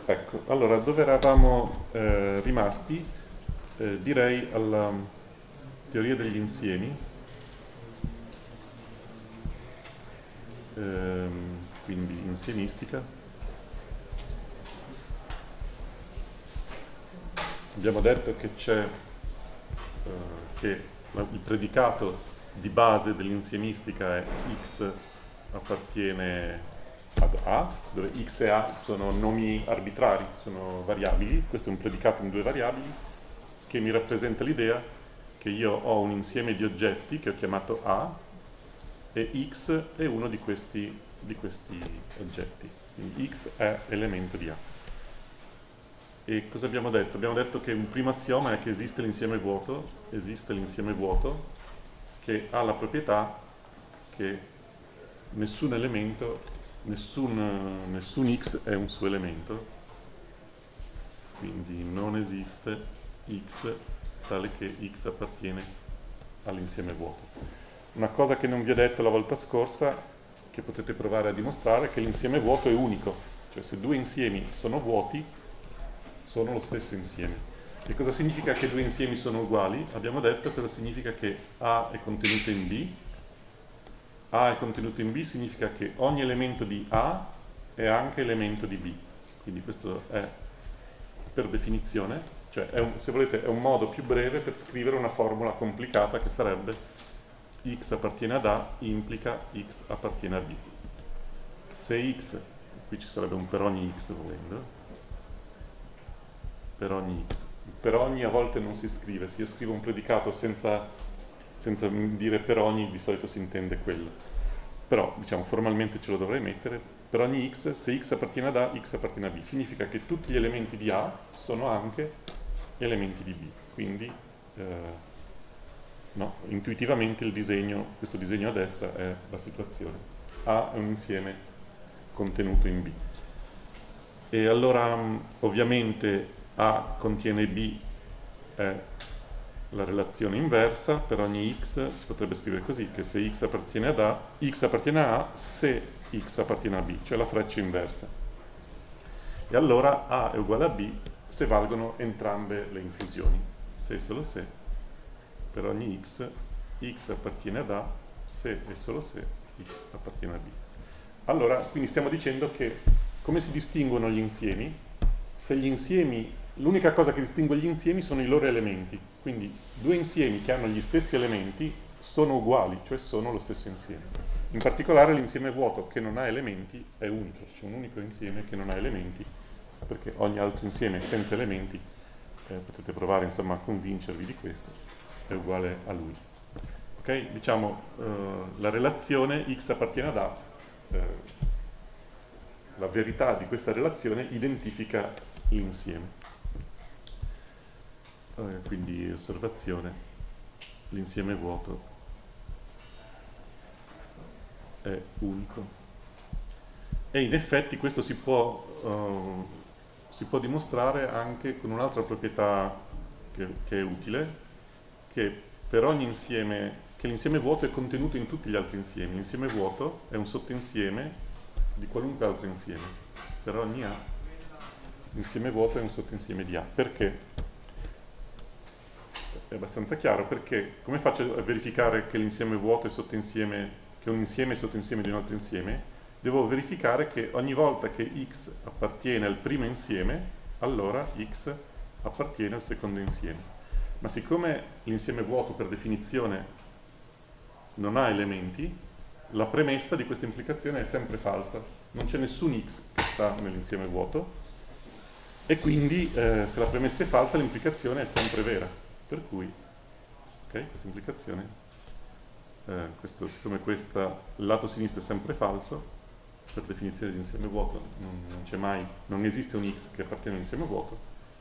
Ecco, allora dove eravamo rimasti? Direi alla teoria degli insiemi, quindi insiemistica. Abbiamo detto che c'è che il predicato di base dell'insiemistica è x appartiene ad A, dove x e A sono nomi arbitrari, sono variabili. Questo è un predicato in due variabili che mi rappresenta l'idea che io ho un insieme di oggetti che ho chiamato A e x è uno di questi oggetti. Quindi x è elemento di A. E cosa abbiamo detto? Abbiamo detto che un primo assioma è che esiste l'insieme vuoto che ha la proprietà che nessun elemento, nessun x è un suo elemento, quindi non esiste x tale che x appartiene all'insieme vuoto. Una cosa che non vi ho detto la volta scorsa, che potete provare a dimostrare, è che l'insieme vuoto è unico, cioè se due insiemi sono vuoti, sono lo stesso insieme. E cosa significa che due insiemi sono uguali? Abbiamo detto cosa significa che A è contenuto in B. A è contenuto in B significa che ogni elemento di A è anche elemento di B. Quindi questo è per definizione, cioè se volete è un modo più breve per scrivere una formula complicata che sarebbe x appartiene ad A implica x appartiene a B. Se x, qui ci sarebbe un per ogni x volendo, per ogni x. Per ogni a volte non si scrive, se io scrivo un predicato senza dire per ogni, di solito si intende quello. Però, diciamo, formalmente ce lo dovrei mettere. Per ogni x, se x appartiene ad A, x appartiene a B. Significa che tutti gli elementi di A sono anche elementi di B. Quindi, no, intuitivamente questo disegno a destra è la situazione. A è un insieme contenuto in B. E allora, ovviamente, A contiene B è la relazione inversa. Per ogni x si potrebbe scrivere così, che se x appartiene ad A, x appartiene a A se x appartiene a B, cioè la freccia inversa. E allora A è uguale a B se valgono entrambe le inclusioni. Se e solo se, per ogni x appartiene ad A se e solo se x appartiene a B. Allora, quindi stiamo dicendo che come si distinguono gli insiemi? Se gli insiemi, l'unica cosa che distingue gli insiemi sono i loro elementi, quindi due insiemi che hanno gli stessi elementi sono uguali, cioè sono lo stesso insieme. In particolare l'insieme vuoto che non ha elementi è unico, c'è un unico insieme che non ha elementi, perché ogni altro insieme senza elementi, potete provare insomma a convincervi di questo, è uguale a lui. Ok? Diciamo, la relazione x appartiene ad A, la verità di questa relazione identifica l'insieme. Quindi osservazione, l'insieme vuoto è unico. E in effetti questo si può dimostrare anche con un'altra proprietà che è utile, che per ogni insieme, che l'insieme vuoto è contenuto in tutti gli altri insiemi. L'insieme vuoto è un sottoinsieme di qualunque altro insieme. Per ogni A l'insieme vuoto è un sottoinsieme di A. Perché? È abbastanza chiaro, perché come faccio a verificare che l'insieme vuoto è sottoinsieme, che un insieme è sottoinsieme di un altro insieme? Devo verificare che ogni volta che x appartiene al primo insieme, allora x appartiene al secondo insieme. Ma siccome l'insieme vuoto per definizione non ha elementi, la premessa di questa implicazione è sempre falsa. Non c'è nessun x che sta nell'insieme vuoto e quindi se la premessa è falsa l'implicazione è sempre vera. Per cui, ok, questa implicazione, siccome il lato sinistro è sempre falso, per definizione di insieme vuoto non c'è mai, non esiste un x che appartiene all'insieme vuoto,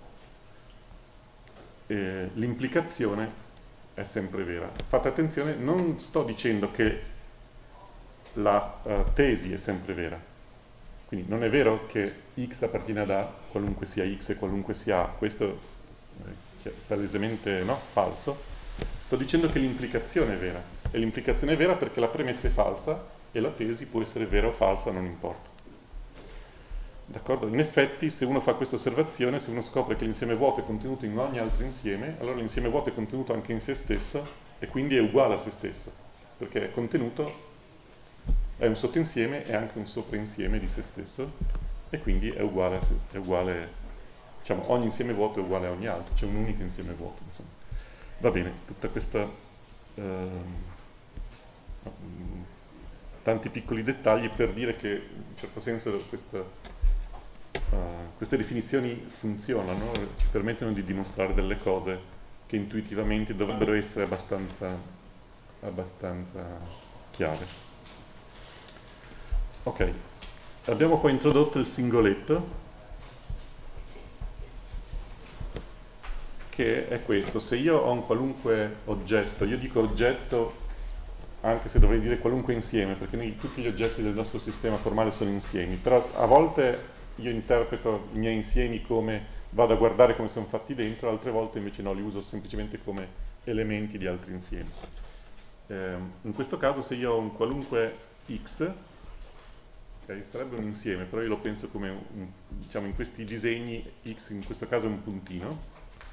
l'implicazione è sempre vera. Fate attenzione, non sto dicendo che la tesi è sempre vera, quindi non è vero che x appartiene ad A qualunque sia x e qualunque sia A, questo è palesemente no, falso. Sto dicendo che l'implicazione è vera, e l'implicazione è vera perché la premessa è falsa e la tesi può essere vera o falsa, non importa. D'accordo? In effetti, se uno fa questa osservazione, se uno scopre che l'insieme vuoto è contenuto in ogni altro insieme, allora l'insieme vuoto è contenuto anche in se stesso e quindi è uguale a se stesso, perché è contenuto, è un sottoinsieme e anche un soprainsieme di se stesso e quindi è uguale, diciamo, ogni insieme vuoto è uguale a ogni altro, c'è un unico insieme vuoto, insomma. Va bene, tutta questa... tanti piccoli dettagli per dire che in un certo senso queste definizioni funzionano, ci permettono di dimostrare delle cose che intuitivamente dovrebbero essere abbastanza chiare. Ok, abbiamo poi introdotto il singoletto, che è questo. Se io ho un qualunque oggetto, io dico oggetto anche se dovrei dire qualunque insieme, perché tutti gli oggetti del nostro sistema formale sono insiemi, però a volte io interpreto i miei insiemi come vado a guardare come sono fatti dentro, altre volte invece no, li uso semplicemente come elementi di altri insiemi. In questo caso se io ho un qualunque x, okay, sarebbe un insieme, però io lo penso come, diciamo in questi disegni x in questo caso è un puntino,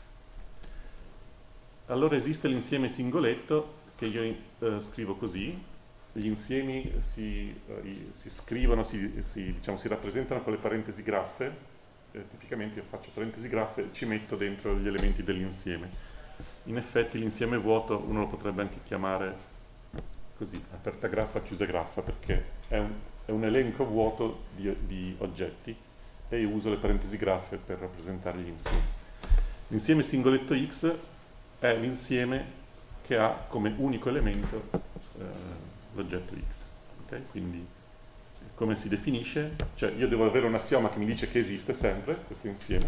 allora esiste l'insieme singoletto che io scrivo così, gli insiemi si scrivono, diciamo, si rappresentano con le parentesi graffe, tipicamente io faccio parentesi graffe e ci metto dentro gli elementi dell'insieme. In effetti l'insieme vuoto uno lo potrebbe anche chiamare così, aperta graffa, chiusa graffa, perché è un elenco vuoto di oggetti e io uso le parentesi graffe per rappresentare gli insiemi. L'insieme singoletto x è l'insieme che ha come unico elemento l'oggetto x. Okay? Quindi come si definisce? Cioè io devo avere un assioma che mi dice che esiste sempre questo insieme.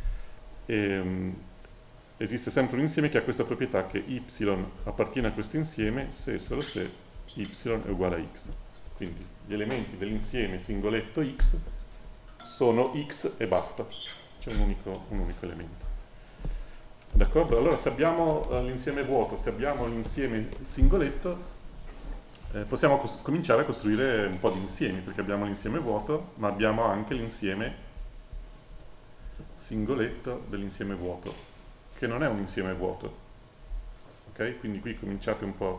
Esiste sempre un insieme che ha questa proprietà che y appartiene a questo insieme se e solo se y è uguale a x. Quindi gli elementi dell'insieme singoletto x sono x e basta. C'è un unico elemento. D'accordo? Allora se abbiamo l'insieme vuoto, se abbiamo l'insieme singoletto, possiamo cominciare a costruire un po' di insiemi, perché abbiamo l'insieme vuoto, ma abbiamo anche l'insieme singoletto dell'insieme vuoto, che non è un insieme vuoto. Ok? Quindi qui cominciate un po'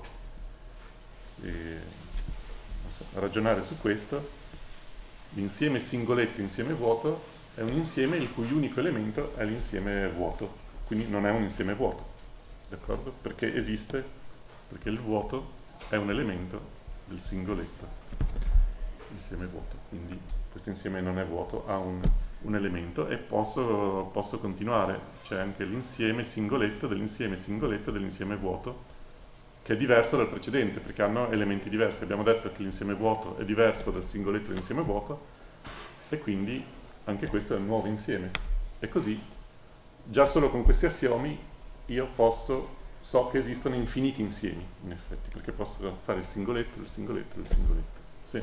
a ragionare su questo. L'insieme singoletto insieme vuoto è un insieme il cui unico elemento è l'insieme vuoto. Quindi non è un insieme vuoto, d'accordo? Perché esiste, perché il vuoto è un elemento del singoletto, insieme vuoto. Quindi questo insieme non è vuoto, ha un elemento e posso continuare. C'è anche l'insieme singoletto dell'insieme vuoto, che è diverso dal precedente, perché hanno elementi diversi. Abbiamo detto che l'insieme vuoto è diverso dal singoletto dell'insieme vuoto, e quindi anche questo è un nuovo insieme. E così già solo con questi assiomi io so che esistono infiniti insiemi, in effetti, perché posso fare il singoletto, il singoletto, il singoletto. Sì.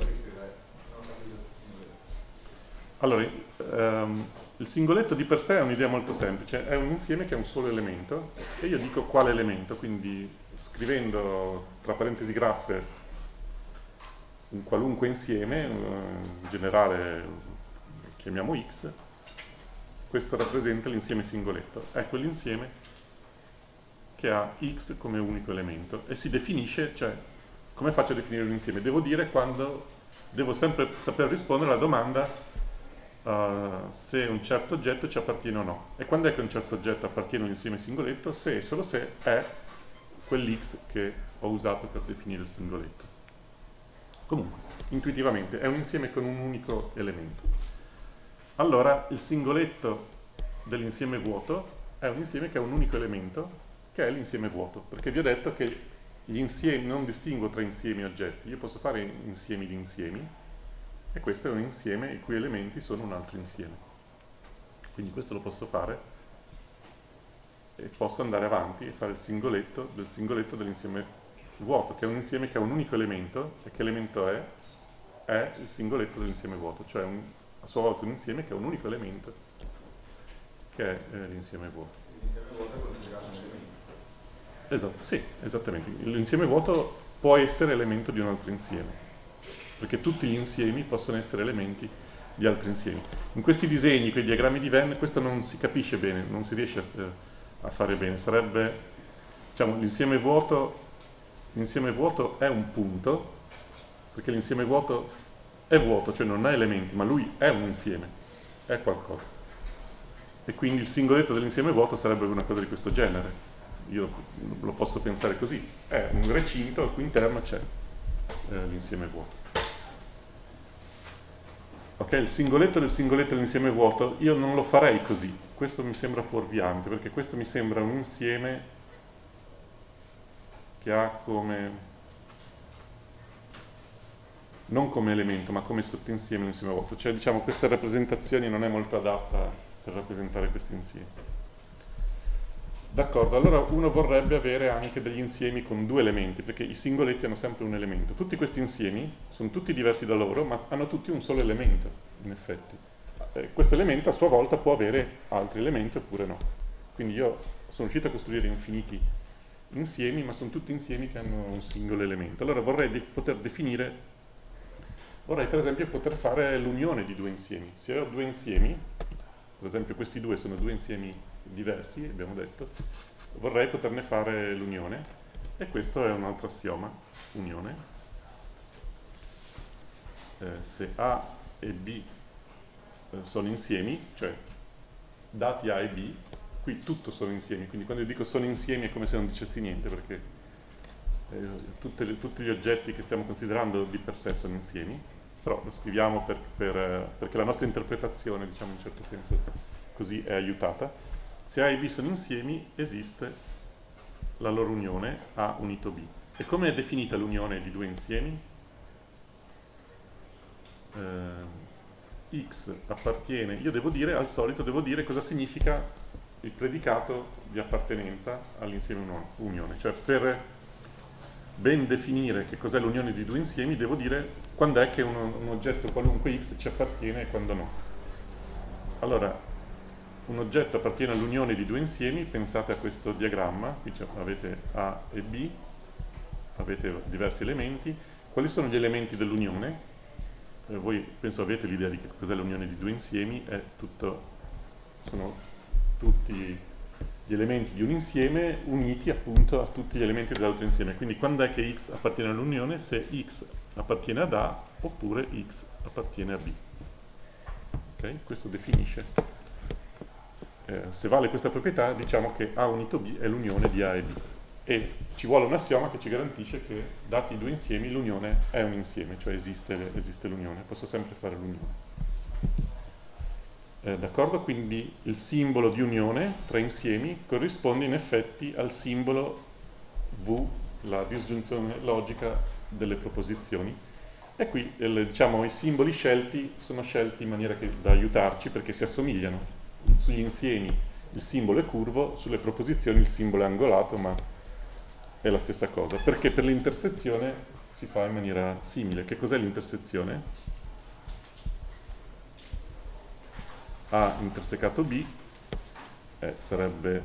Allora, il singoletto di per sé è un'idea molto semplice, è un insieme che ha un solo elemento, e io dico quale elemento, quindi scrivendo tra parentesi graffe un qualunque insieme, in generale chiamiamo x, questo rappresenta l'insieme singoletto, è quell'insieme che ha x come unico elemento e si definisce, cioè come faccio a definire un insieme? Devo dire quando, devo sempre saper rispondere alla domanda se un certo oggetto ci appartiene o no. E quando è che un certo oggetto appartiene all'insieme singoletto? Se e solo se è quell'x che ho usato per definire il singoletto. Comunque, intuitivamente, è un insieme con un unico elemento. Allora il singoletto dell'insieme vuoto è un insieme che ha un unico elemento, che è l'insieme vuoto, perché vi ho detto che gli insiemi, non distingo tra insiemi e oggetti, io posso fare insiemi di insiemi, e questo è un insieme i cui elementi sono un altro insieme. Quindi questo lo posso fare, e posso andare avanti e fare il singoletto dell'insieme vuoto, che è un insieme che ha un unico elemento, e che elemento è il singoletto dell'insieme vuoto, cioè a sua volta un insieme che ha un unico elemento, che è l'insieme vuoto. L'insieme vuoto è considerato un elemento. Esatto, sì, esattamente. L'insieme vuoto può essere elemento di un altro insieme, perché tutti gli insiemi possono essere elementi di altri insiemi. In questi disegni, quei diagrammi di Venn, questo non si capisce bene, non si riesce a fare bene. Sarebbe, diciamo, l'insieme vuoto è un punto, perché l'insieme vuoto è vuoto, cioè non ha elementi, ma lui è un insieme, è qualcosa. E quindi il singoletto dell'insieme vuoto sarebbe una cosa di questo genere. Io lo posso pensare così, è un recinto al cui interno c'è l'insieme vuoto. Ok, il singoletto del singoletto dell'insieme vuoto io non lo farei così, questo mi sembra fuorviante, perché questo mi sembra un insieme che ha come, non come elemento, ma come sottoinsieme l'insieme vuoto, cioè diciamo queste rappresentazioni non è molto adatta per rappresentare questi insiemi. D'accordo, allora uno vorrebbe avere anche degli insiemi con due elementi, perché i singoletti hanno sempre un elemento. Tutti questi insiemi sono tutti diversi da loro, ma hanno tutti un solo elemento, in effetti. Questo elemento a sua volta può avere altri elementi oppure no. Quindi io sono riuscito a costruire infiniti insiemi, ma sono tutti insiemi che hanno un singolo elemento. Allora vorrei poter definire, vorrei per esempio poter fare l'unione di due insiemi. Se ho due insiemi, per esempio questi due sono due insiemi diversi, abbiamo detto, vorrei poterne fare l'unione, e questo è un altro assioma, unione. Se A e B sono insiemi, cioè dati A e B, qui tutto sono insiemi, quindi quando io dico sono insiemi è come se non dicessi niente, perché tutti gli oggetti che stiamo considerando di per sé sono insiemi, però lo scriviamo perché la nostra interpretazione, diciamo in un certo senso, così è aiutata. Se A e B sono insiemi, esiste la loro unione A unito B. E come è definita l'unione di due insiemi? X appartiene, io devo dire, al solito devo dire cosa significa il predicato di appartenenza all'insieme unione, cioè per ben definire che cos'è l'unione di due insiemi devo dire quando è che un oggetto qualunque X ci appartiene e quando no. Allora, un oggetto appartiene all'unione di due insiemi, pensate a questo diagramma, qui avete A e B, avete diversi elementi. Quali sono gli elementi dell'unione? Voi penso avete l'idea di che cos'è l'unione di due insiemi, sono tutti gli elementi di un insieme uniti appunto a tutti gli elementi dell'altro insieme. Quindi quando è che X appartiene all'unione? Se X appartiene ad A oppure X appartiene a B. Ok? Questo definisce. Se vale questa proprietà, diciamo che A unito B è l'unione di A e B. E ci vuole un assioma che ci garantisce che, dati i due insiemi, l'unione è un insieme, cioè esiste l'unione, posso sempre fare l'unione. D'accordo? Quindi il simbolo di unione tra insiemi corrisponde in effetti al simbolo V, la disgiunzione logica delle proposizioni. E qui, diciamo, i simboli scelti sono scelti in maniera da aiutarci perché si assomigliano. Sugli insiemi il simbolo è curvo, sulle proposizioni il simbolo è angolato, ma è la stessa cosa, perché per l'intersezione si fa in maniera simile. Che cos'è l'intersezione? A intersecato B sarebbe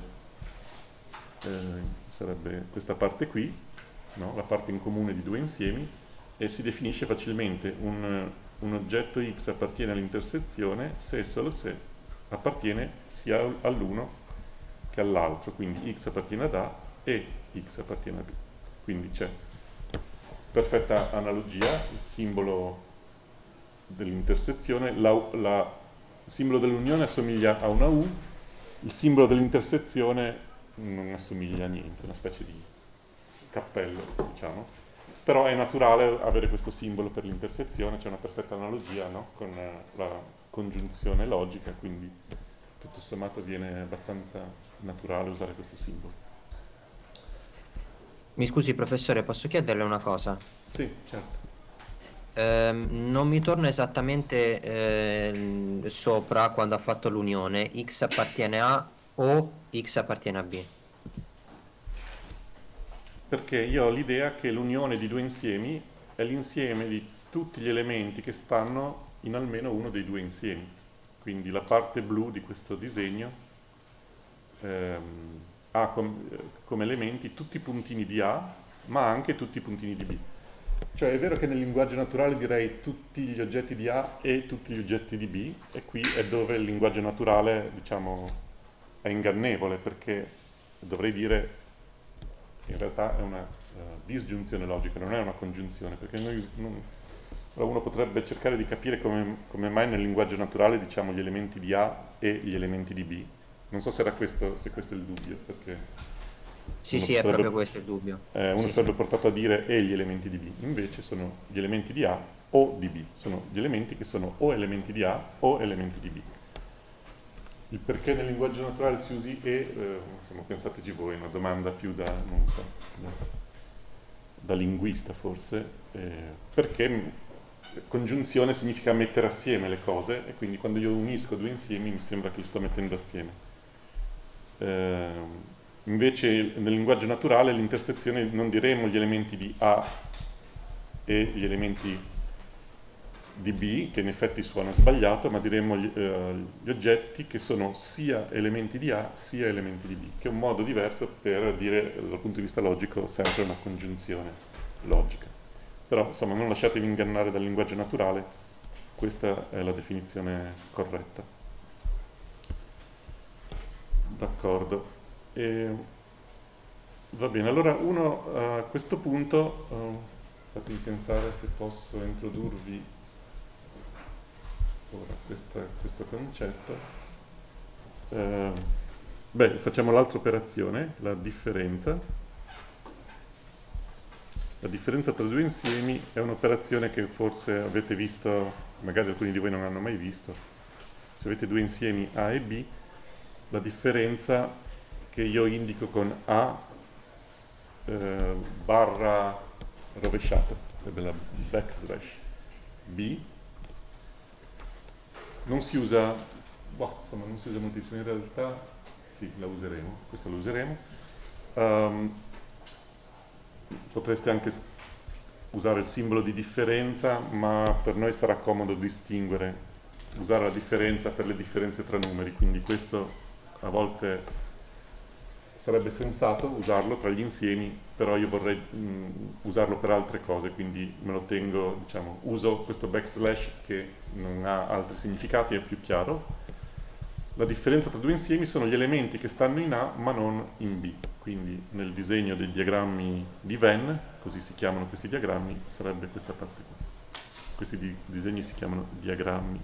questa parte qui, no? La parte in comune di due insiemi, e si definisce facilmente un oggetto X appartiene all'intersezione se e solo se appartiene sia all'uno che all'altro, quindi X appartiene ad A e X appartiene a B. Quindi c'è perfetta analogia, il simbolo dell'intersezione, il simbolo dell'unione assomiglia a una U, il simbolo dell'intersezione non assomiglia a niente, è una specie di cappello, diciamo. Però è naturale avere questo simbolo per l'intersezione, c'è una perfetta analogia, no? Con la congiunzione logica, quindi tutto sommato viene abbastanza naturale usare questo simbolo. Mi scusi professore, posso chiederle una cosa? Sì, certo. Non mi torna esattamente sopra quando ha fatto l'unione, X appartiene a o X appartiene a B. Perché io ho l'idea che l'unione di due insiemi è l'insieme di tutti gli elementi che stanno in almeno uno dei due insiemi. Quindi la parte blu di questo disegno ha come elementi tutti i puntini di A, ma anche tutti i puntini di B. Cioè è vero che nel linguaggio naturale direi tutti gli oggetti di A e tutti gli oggetti di B, e qui è dove il linguaggio naturale, diciamo, è ingannevole, perché dovrei dire, in realtà è una disgiunzione logica, non è una congiunzione, perché allora uno potrebbe cercare di capire come mai nel linguaggio naturale diciamo gli elementi di A e gli elementi di B. Non so se era questo, se questo è il dubbio, perché Sì, sì, è proprio questo il dubbio. uno Sì, sarebbe sì. portato a dire e gli elementi di B, invece sono gli elementi di A o di B, sono gli elementi che sono o elementi di A o elementi di B. Il perché nel linguaggio naturale si usi insomma, pensateci voi, è una domanda più da, non so, da linguista forse, perché congiunzione significa mettere assieme le cose, e quindi quando io unisco due insiemi mi sembra che li sto mettendo assieme. Invece nel linguaggio naturale l'intersezione non diremo gli elementi di A e gli elementi di B, che in effetti suona sbagliato, ma diremo gli oggetti che sono sia elementi di A sia elementi di B, che è un modo diverso per dire dal punto di vista logico sempre una congiunzione logica. Però insomma non lasciatevi ingannare dal linguaggio naturale, questa è la definizione corretta. D'accordo. Va bene, allora uno a questo punto, fatemi pensare se posso introdurvi ora questo concetto. Facciamo l'altra operazione, la differenza. La differenza tra due insiemi è un'operazione che forse avete visto, magari alcuni di voi non hanno mai visto. Se avete due insiemi A e B, la differenza che io indico con A barra rovesciata, sarebbe la backslash B, non si usa, insomma non si usa moltissimo, in realtà sì, la useremo, questa la useremo. Potreste anche usare il simbolo di differenza, ma per noi sarà comodo usare la differenza per le differenze tra numeri, quindi questo a volte sarebbe sensato usarlo tra gli insiemi, però io vorrei usarlo per altre cose, quindi me lo tengo, diciamo, uso questo backslash che non ha altri significati, è più chiaro. La differenza tra due insiemi sono gli elementi che stanno in A ma non in B, quindi nel disegno dei diagrammi di Venn, così si chiamano questi diagrammi, sarebbe questa parte qua. Questi disegni si chiamano diagrammi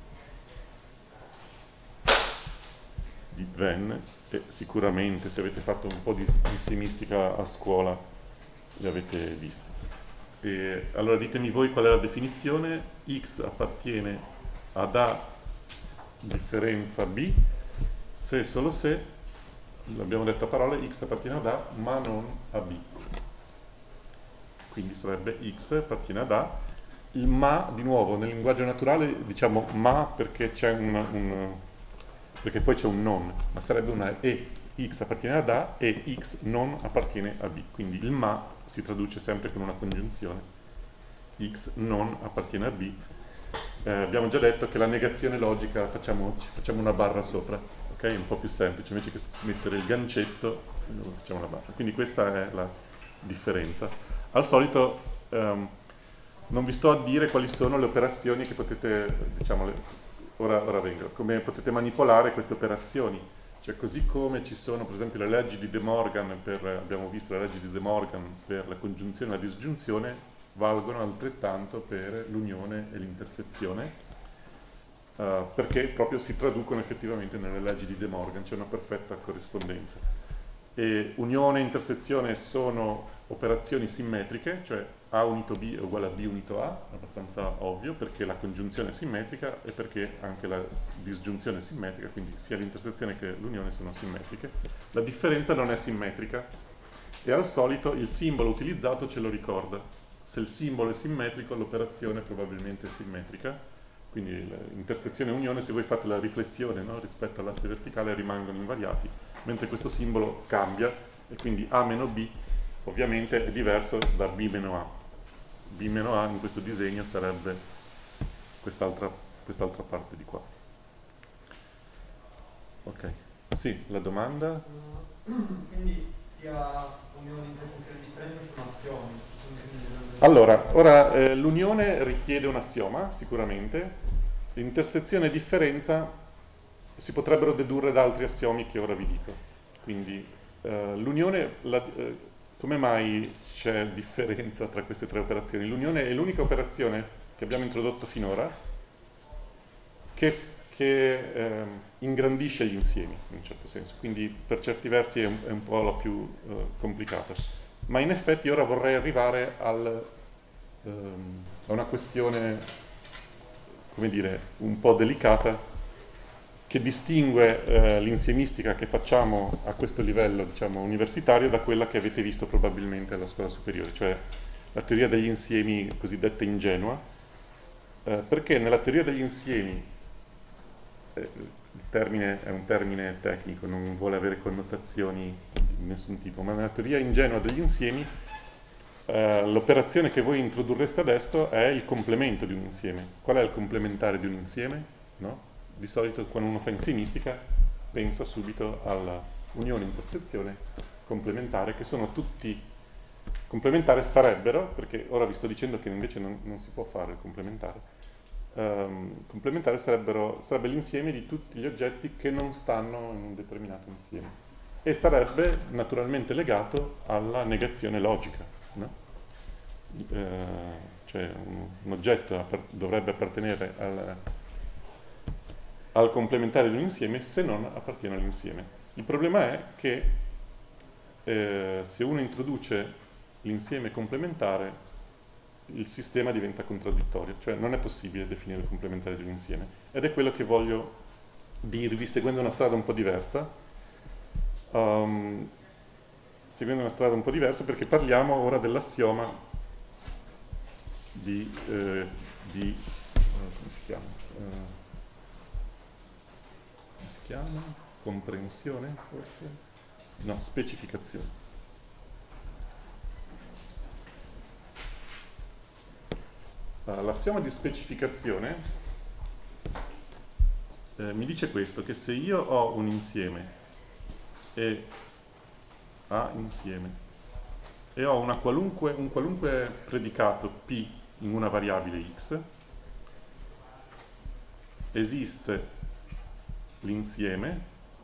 di Venn, e sicuramente se avete fatto un po' di insiemistica a scuola li avete visti. E allora ditemi voi qual è la definizione. X appartiene ad A differenza B se e solo se, l'abbiamo detto a parole, X appartiene ad A ma non a B. Quindi sarebbe X appartiene ad A. Il ma, di nuovo, nel linguaggio naturale diciamo ma perché c'è perché poi c'è un non, ma sarebbe una e. X appartiene ad A e X non appartiene a B. Quindi il ma si traduce sempre con una congiunzione. X non appartiene a B. Abbiamo già detto che la negazione logica facciamo una barra sopra, ok? È un po' più semplice, invece che mettere il gancetto facciamo una barra. Quindi questa è la differenza. Al solito non vi sto a dire quali sono le operazioni che potete, diciamo, ora vengo, come potete manipolare queste operazioni. Cioè così come ci sono per esempio le leggi di De Morgan, abbiamo visto le leggi di De Morgan per la congiunzione e la disgiunzione, valgono altrettanto per l'unione e l'intersezione, perché proprio si traducono effettivamente nelle leggi di De Morgan, c'è una perfetta corrispondenza. E unione e intersezione sono operazioni simmetriche, cioè A unito B è uguale a B unito A, abbastanza ovvio, perché la congiunzione è simmetrica e perché anche la disgiunzione è simmetrica, quindi sia l'intersezione che l'unione sono simmetriche. La differenza non è simmetrica e al solito il simbolo utilizzato ce lo ricorda. Se il simbolo è simmetrico, l'operazione probabilmente è simmetrica, quindi intersezione e unione, se voi fate la riflessione, no, rispetto all'asse verticale, rimangono invariati, mentre questo simbolo cambia e quindi A meno B ovviamente è diverso da B meno A. B meno A in questo disegno sarebbe quest'altra parte di qua. Ok, sì, la domanda? Quindi sia unione, intersezione e differenza sono assioni, quindi Allora, ora l'unione richiede un assioma, sicuramente. L'intersezione e differenza si potrebbero dedurre da altri assiomi che ora vi dico. Quindi l'unione, come mai c'è differenza tra queste tre operazioni? L'unione è l'unica operazione che abbiamo introdotto finora che ingrandisce gli insiemi, in un certo senso. Quindi per certi versi è un po' la più complicata. Ma in effetti ora vorrei arrivare a una questione, come dire, un po' delicata, che distingue l'insiemistica che facciamo a questo livello, diciamo, universitario da quella che avete visto probabilmente alla scuola superiore, cioè la teoria degli insiemi cosiddetta ingenua, perché nella teoria degli insiemi, il termine è un termine tecnico, non vuole avere connotazioni di nessun tipo, ma nella teoria ingenua degli insiemi l'operazione che voi introdurreste adesso è il complemento di un insieme. Qual è il complementare di un insieme? No? Di solito quando uno fa insiemistica pensa subito alla unione, intersezione, complementare, che sono tutti complementare sarebbero, perché ora vi sto dicendo che invece non si può fare il complementare. Complementare sarebbe l'insieme di tutti gli oggetti che non stanno in un determinato insieme e sarebbe naturalmente legato alla negazione logica, no? Cioè un oggetto dovrebbe appartenere al complementare di un insieme se non appartiene all'insieme. Il problema è che se uno introduce l'insieme complementare il sistema diventa contraddittorio, cioè non è possibile definire il complementare di un insieme, ed è quello che voglio dirvi seguendo una strada un po' diversa, perché parliamo ora dell'assioma come si chiama? Comprensione, forse? No, specificazione. L'assioma di specificazione mi dice questo, che se io ho un insieme e A insieme e ho un qualunque predicato P in una variabile X, esiste l'insieme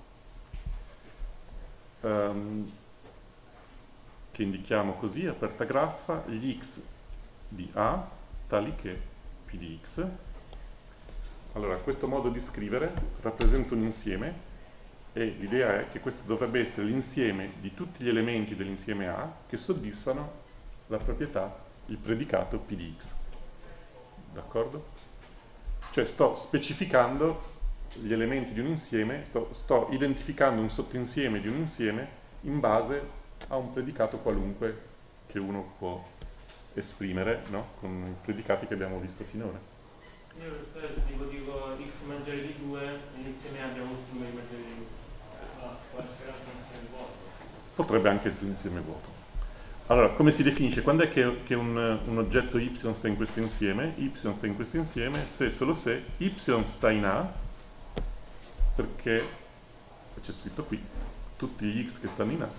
che indichiamo così, aperta graffa, gli X di A tali che P di X. Allora, questo modo di scrivere rappresenta un insieme e l'idea è che questo dovrebbe essere l'insieme di tutti gli elementi dell'insieme A che soddisfano la proprietà, il predicato P di X. D'accordo? Cioè sto specificando gli elementi di un insieme, sto identificando un sottoinsieme di un insieme in base a un predicato qualunque che uno può esprimere, no? Con i predicati che abbiamo visto finora. Io per dico x maggiore di 2 e l'insieme A abbiamo tutti numeri maggiori di 2. Può essere anche un insieme vuoto. Potrebbe anche essere un insieme vuoto. Allora, come si definisce? Quando è che un oggetto y sta in questo insieme? Y sta in questo insieme se e solo se y sta in A, perché c'è scritto qui tutti gli x che stanno in A,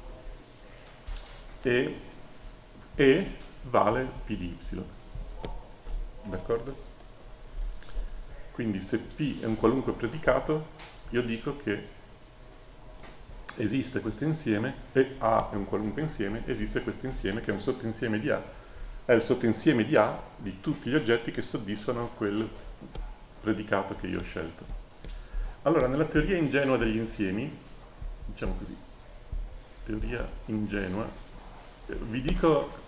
e vale P di Y. D'accordo? Quindi se P è un qualunque predicato, io dico che esiste questo insieme, e A è un qualunque insieme, esiste questo insieme che è un sottoinsieme di A, è il sottoinsieme di A di tutti gli oggetti che soddisfano quel predicato che io ho scelto. Allora, nella teoria ingenua degli insiemi, diciamo così, teoria ingenua, vi dico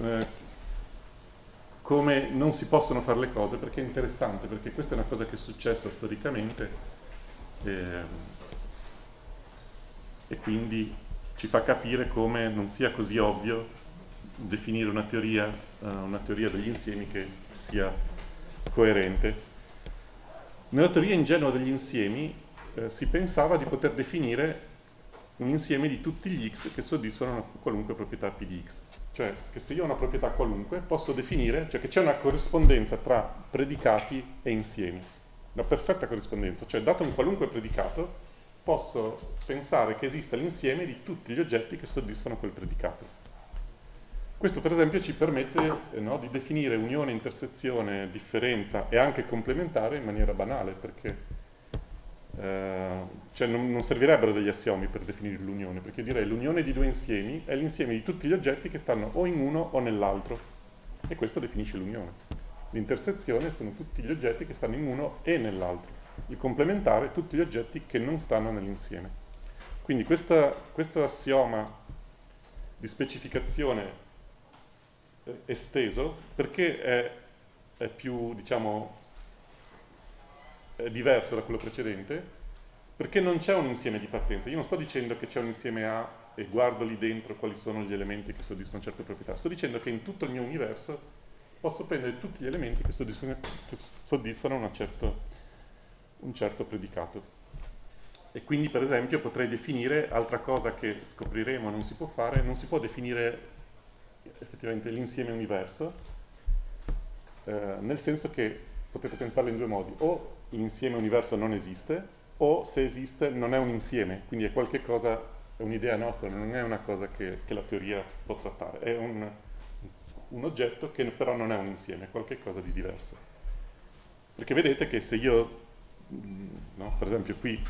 come non si possono fare le cose, perché è interessante, perché questa è una cosa che è successa storicamente e quindi ci fa capire come non sia così ovvio definire una teoria degli insiemi che sia coerente. Nella teoria ingenua degli insiemi si pensava di poter definire un insieme di tutti gli x che soddisfano una qualunque proprietà P di x. Cioè che se io ho una proprietà qualunque posso definire, cioè che c'è una corrispondenza tra predicati e insiemi. Una perfetta corrispondenza, cioè dato un qualunque predicato posso pensare che esista l'insieme di tutti gli oggetti che soddisfano quel predicato. Questo per esempio ci permette no, di definire unione, intersezione, differenza e anche complementare in maniera banale, perché cioè non servirebbero degli assiomi per definire l'unione, perché direi l'unione di due insiemi è l'insieme di tutti gli oggetti che stanno o in uno o nell'altro, e questo definisce l'unione. L'intersezione sono tutti gli oggetti che stanno in uno e nell'altro, il complementare tutti gli oggetti che non stanno nell'insieme. Quindi questo assioma di specificazione esteso, perché è più, diciamo, è diverso da quello precedente, perché non c'è un insieme di partenza. Io non sto dicendo che c'è un insieme A e guardo lì dentro quali sono gli elementi che soddisfano certe proprietà. Sto dicendo che in tutto il mio universo posso prendere tutti gli elementi che soddisfano un certo predicato. E quindi, per esempio, potrei definire altra cosa che scopriremo non si può fare, non si può definire effettivamente l'insieme universo, nel senso che potete pensarlo in due modi: o l'insieme universo non esiste, o se esiste non è un insieme, quindi è qualche cosa, è un'idea nostra, non è una cosa che la teoria può trattare, è un oggetto che però non è un insieme, è qualche cosa di diverso. Perché vedete che se io, no, per esempio qui,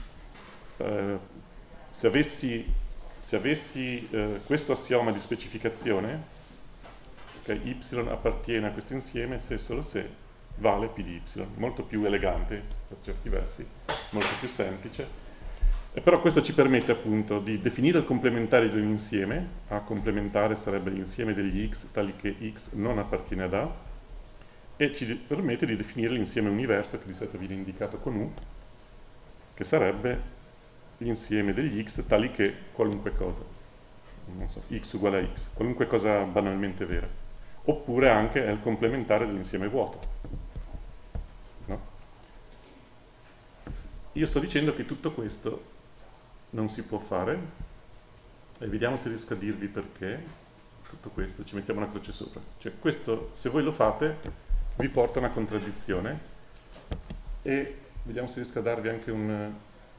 se avessi questo assioma di specificazione, okay, y appartiene a questo insieme se e solo se vale P di y, molto più elegante per certi versi, molto più semplice, e però questo ci permette appunto di definire il complementare di un insieme. A complementare sarebbe l'insieme degli x tali che x non appartiene ad A, e ci permette di definire l'insieme universo, che di solito viene indicato con U, che sarebbe l'insieme degli x tali che qualunque cosa, non so, x uguale a x, qualunque cosa banalmente vera, oppure anche è il complementare dell'insieme vuoto, no? Io sto dicendo che tutto questo non si può fare, e vediamo se riesco a dirvi perché. Tutto questo, ci mettiamo una croce sopra, cioè questo, se voi lo fate, vi porta a una contraddizione, e vediamo se riesco a darvi anche un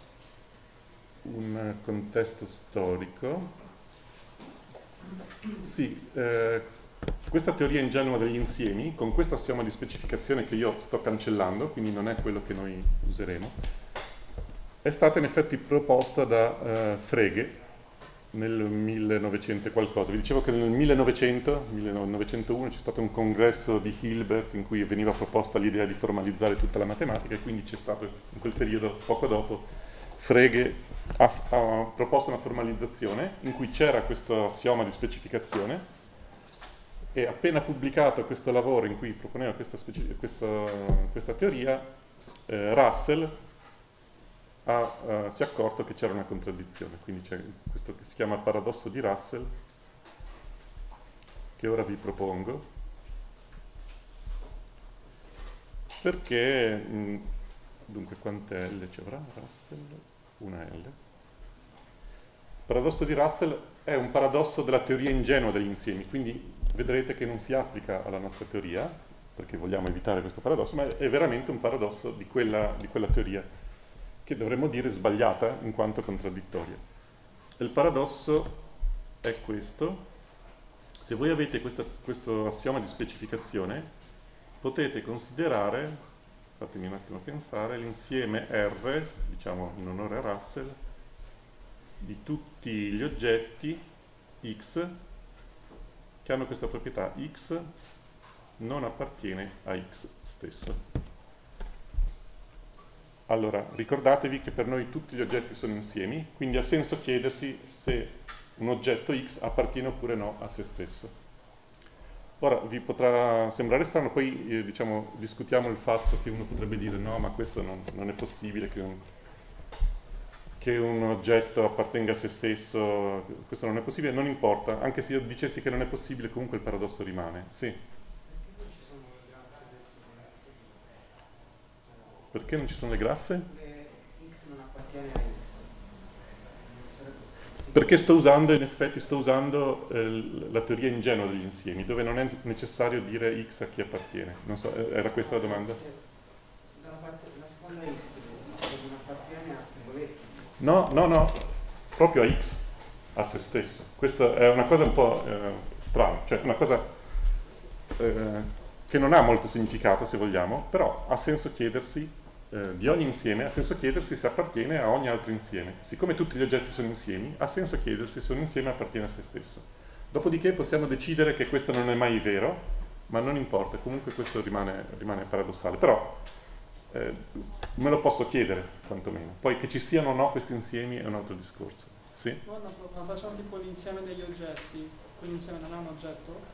contesto storico. Sì, questa teoria ingenua degli insiemi, con questo assioma di specificazione che io sto cancellando, quindi non è quello che noi useremo, è stata in effetti proposta da Frege nel 1900 e qualcosa. Vi dicevo che nel 1901 c'è stato un congresso di Hilbert in cui veniva proposta l'idea di formalizzare tutta la matematica, e quindi c'è stato in quel periodo, poco dopo, Frege ha proposto una formalizzazione in cui c'era questo assioma di specificazione, e appena pubblicato questo lavoro in cui proponeva questa teoria, Russell si è accorto che c'era una contraddizione. Quindi c'è questo che si chiama paradosso di Russell, che ora vi propongo, perché dunque quante L ci avrà Russell? Una L. Il paradosso di Russell è un paradosso della teoria ingenua degli insiemi, quindi vedrete che non si applica alla nostra teoria, perché vogliamo evitare questo paradosso, ma è veramente un paradosso di quella teoria, che dovremmo dire sbagliata in quanto contraddittoria. Il paradosso è questo: se voi avete questo assioma di specificazione, potete considerare, fatemi un attimo pensare, l'insieme R, diciamo in onore a Russell, di tutti gli oggetti X che hanno questa proprietà: X non appartiene a X stesso. Allora, ricordatevi che per noi tutti gli oggetti sono insiemi, quindi ha senso chiedersi se un oggetto X appartiene oppure no a se stesso. Ora, vi potrà sembrare strano, poi diciamo, discutiamo il fatto che uno potrebbe dire no, ma questo non è possibile che un oggetto appartenga a se stesso, questo non è possibile, non importa, anche se io dicessi che non è possibile, comunque il paradosso rimane. Sì. Perché non ci sono le graffe? X non appartiene a X. Perché in effetti sto usando la teoria ingenua degli insiemi, dove non è necessario dire X a chi appartiene. Non so, era questa la domanda? La seconda X non appartiene a singolette. No, proprio a X. a se stesso. Questa è una cosa un po' strana, cioè una cosa che non ha molto significato, se vogliamo, però ha senso chiedersi di ogni insieme, ha senso chiedersi se appartiene a ogni altro insieme. Siccome tutti gli oggetti sono insiemi, ha senso chiedersi se un insieme appartiene a se stesso. Dopodiché possiamo decidere che questo non è mai vero, ma non importa, comunque questo rimane paradossale. Però me lo posso chiedere, quantomeno. Poi che ci siano o no questi insiemi è un altro discorso. Sì? Ma facciamo tipo l'insieme degli oggetti, quell'insieme non è un oggetto?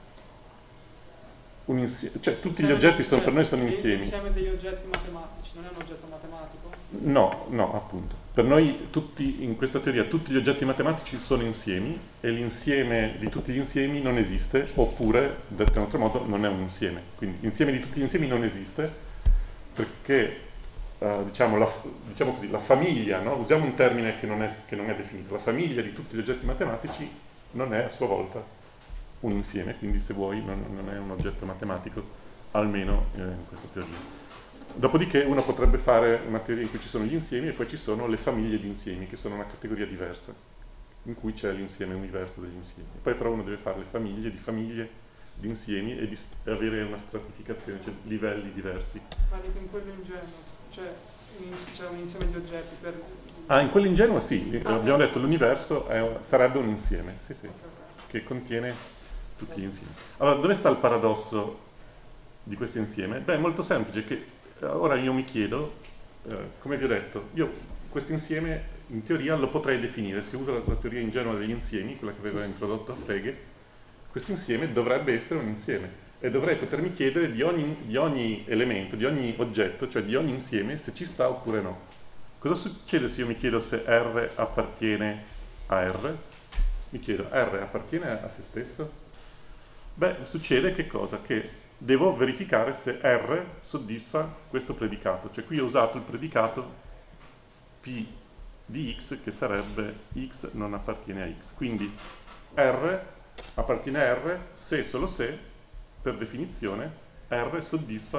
Cioè tutti gli oggetti per noi sono insiemi. L'insieme degli oggetti matematici non è un oggetto matematico? No, appunto. Per noi in questa teoria tutti gli oggetti matematici sono insiemi e l'insieme di tutti gli insiemi non esiste, oppure, detto in un altro modo, non è un insieme. Quindi l'insieme di tutti gli insiemi non esiste perché, diciamo così, la famiglia, no? Usiamo un termine che non è definito, la famiglia di tutti gli oggetti matematici non è a sua volta un insieme, quindi se vuoi non è un oggetto matematico, almeno in questa teoria. Dopodiché uno potrebbe fare una teoria in cui ci sono gli insiemi e poi ci sono le famiglie di insiemi, che sono una categoria diversa, in cui c'è l'insieme universo degli insiemi. Poi però uno deve fare le famiglie di insiemi e avere una stratificazione, cioè livelli diversi. Ma dico in quello ingenuo, cioè c'è un insieme di oggetti per... In quello ingenuo sì, abbiamo detto l'universo sarebbe un insieme, sì, che contiene tutti gli insiemi. Allora, dove sta il paradosso di questo insieme? Beh, è molto semplice, che ora io mi chiedo, come vi ho detto, io questo insieme in teoria lo potrei definire, se uso la teoria ingenua degli insiemi, quella che aveva introdotto Frege, questo insieme dovrebbe essere un insieme e dovrei potermi chiedere di ogni elemento, di ogni oggetto, cioè di ogni insieme, se ci sta oppure no. Cosa succede se io mi chiedo se R appartiene a R? Mi chiedo, R appartiene a se stesso? Beh, succede che cosa? Che devo verificare se R soddisfa questo predicato. Cioè qui ho usato il predicato P di X, che sarebbe X non appartiene a X. Quindi R appartiene a R se e solo se, per definizione, R soddisfa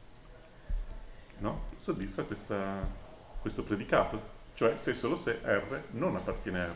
questo predicato. Cioè se e solo se R non appartiene a R.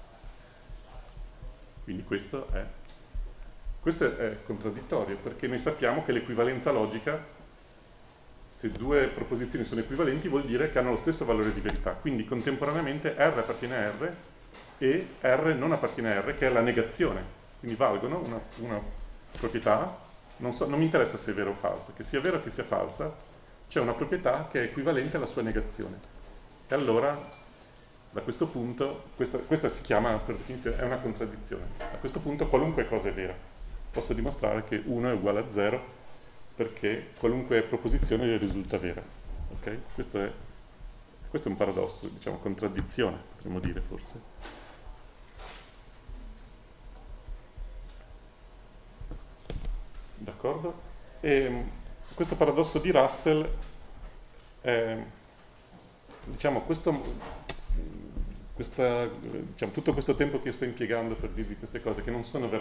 Quindi questo è contraddittorio, perché noi sappiamo che l'equivalenza logica, se due proposizioni sono equivalenti, vuol dire che hanno lo stesso valore di verità. Quindi contemporaneamente R appartiene a R e R non appartiene a R, che è la negazione. Quindi valgono una proprietà, non mi interessa se è vera o falsa, che sia vera o che sia falsa, c'è una proprietà che è equivalente alla sua negazione. E allora, da questo punto, questa si chiama, per definizione, è una contraddizione. A questo punto qualunque cosa è vera. Posso dimostrare che 1 è uguale a 0 perché qualunque proposizione risulta vera. Okay? Questo è un paradosso, diciamo contraddizione, potremmo dire forse. D'accordo? E questo paradosso di Russell, diciamo, tutto questo tempo che io sto impiegando per dirvi queste cose, che non sono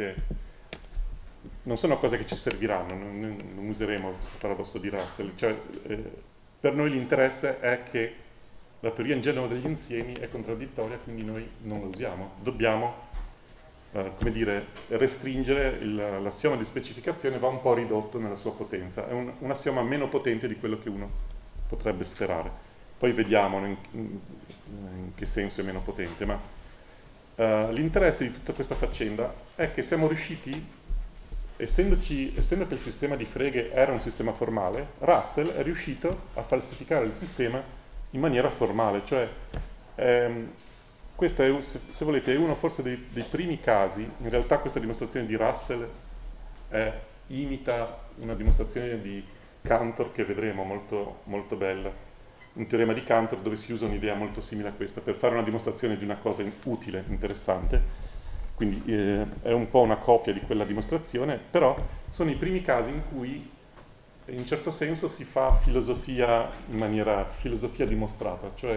cose che ci serviranno, non useremo questo paradosso di Russell, cioè per noi l'interesse è che la teoria ingenua degli insiemi è contraddittoria, quindi noi non la usiamo. Dobbiamo, come dire, restringere l'assioma di specificazione, va un po' ridotto nella sua potenza, è un assioma meno potente di quello che uno potrebbe sperare. Poi vediamo in che senso è meno potente, ma l'interesse di tutta questa faccenda è che siamo riusciti, essendo che il sistema di Frege era un sistema formale, Russell è riuscito a falsificare il sistema in maniera formale, cioè questo è, se volete, è uno forse dei primi casi. In realtà questa dimostrazione di Russell imita una dimostrazione di Cantor che vedremo molto, molto bella, un teorema di Cantor dove si usa un'idea molto simile a questa per fare una dimostrazione di una cosa utile, interessante. Quindi è un po' una copia di quella dimostrazione, però sono i primi casi in cui in un certo senso si fa filosofia in maniera filosofia dimostrata, cioè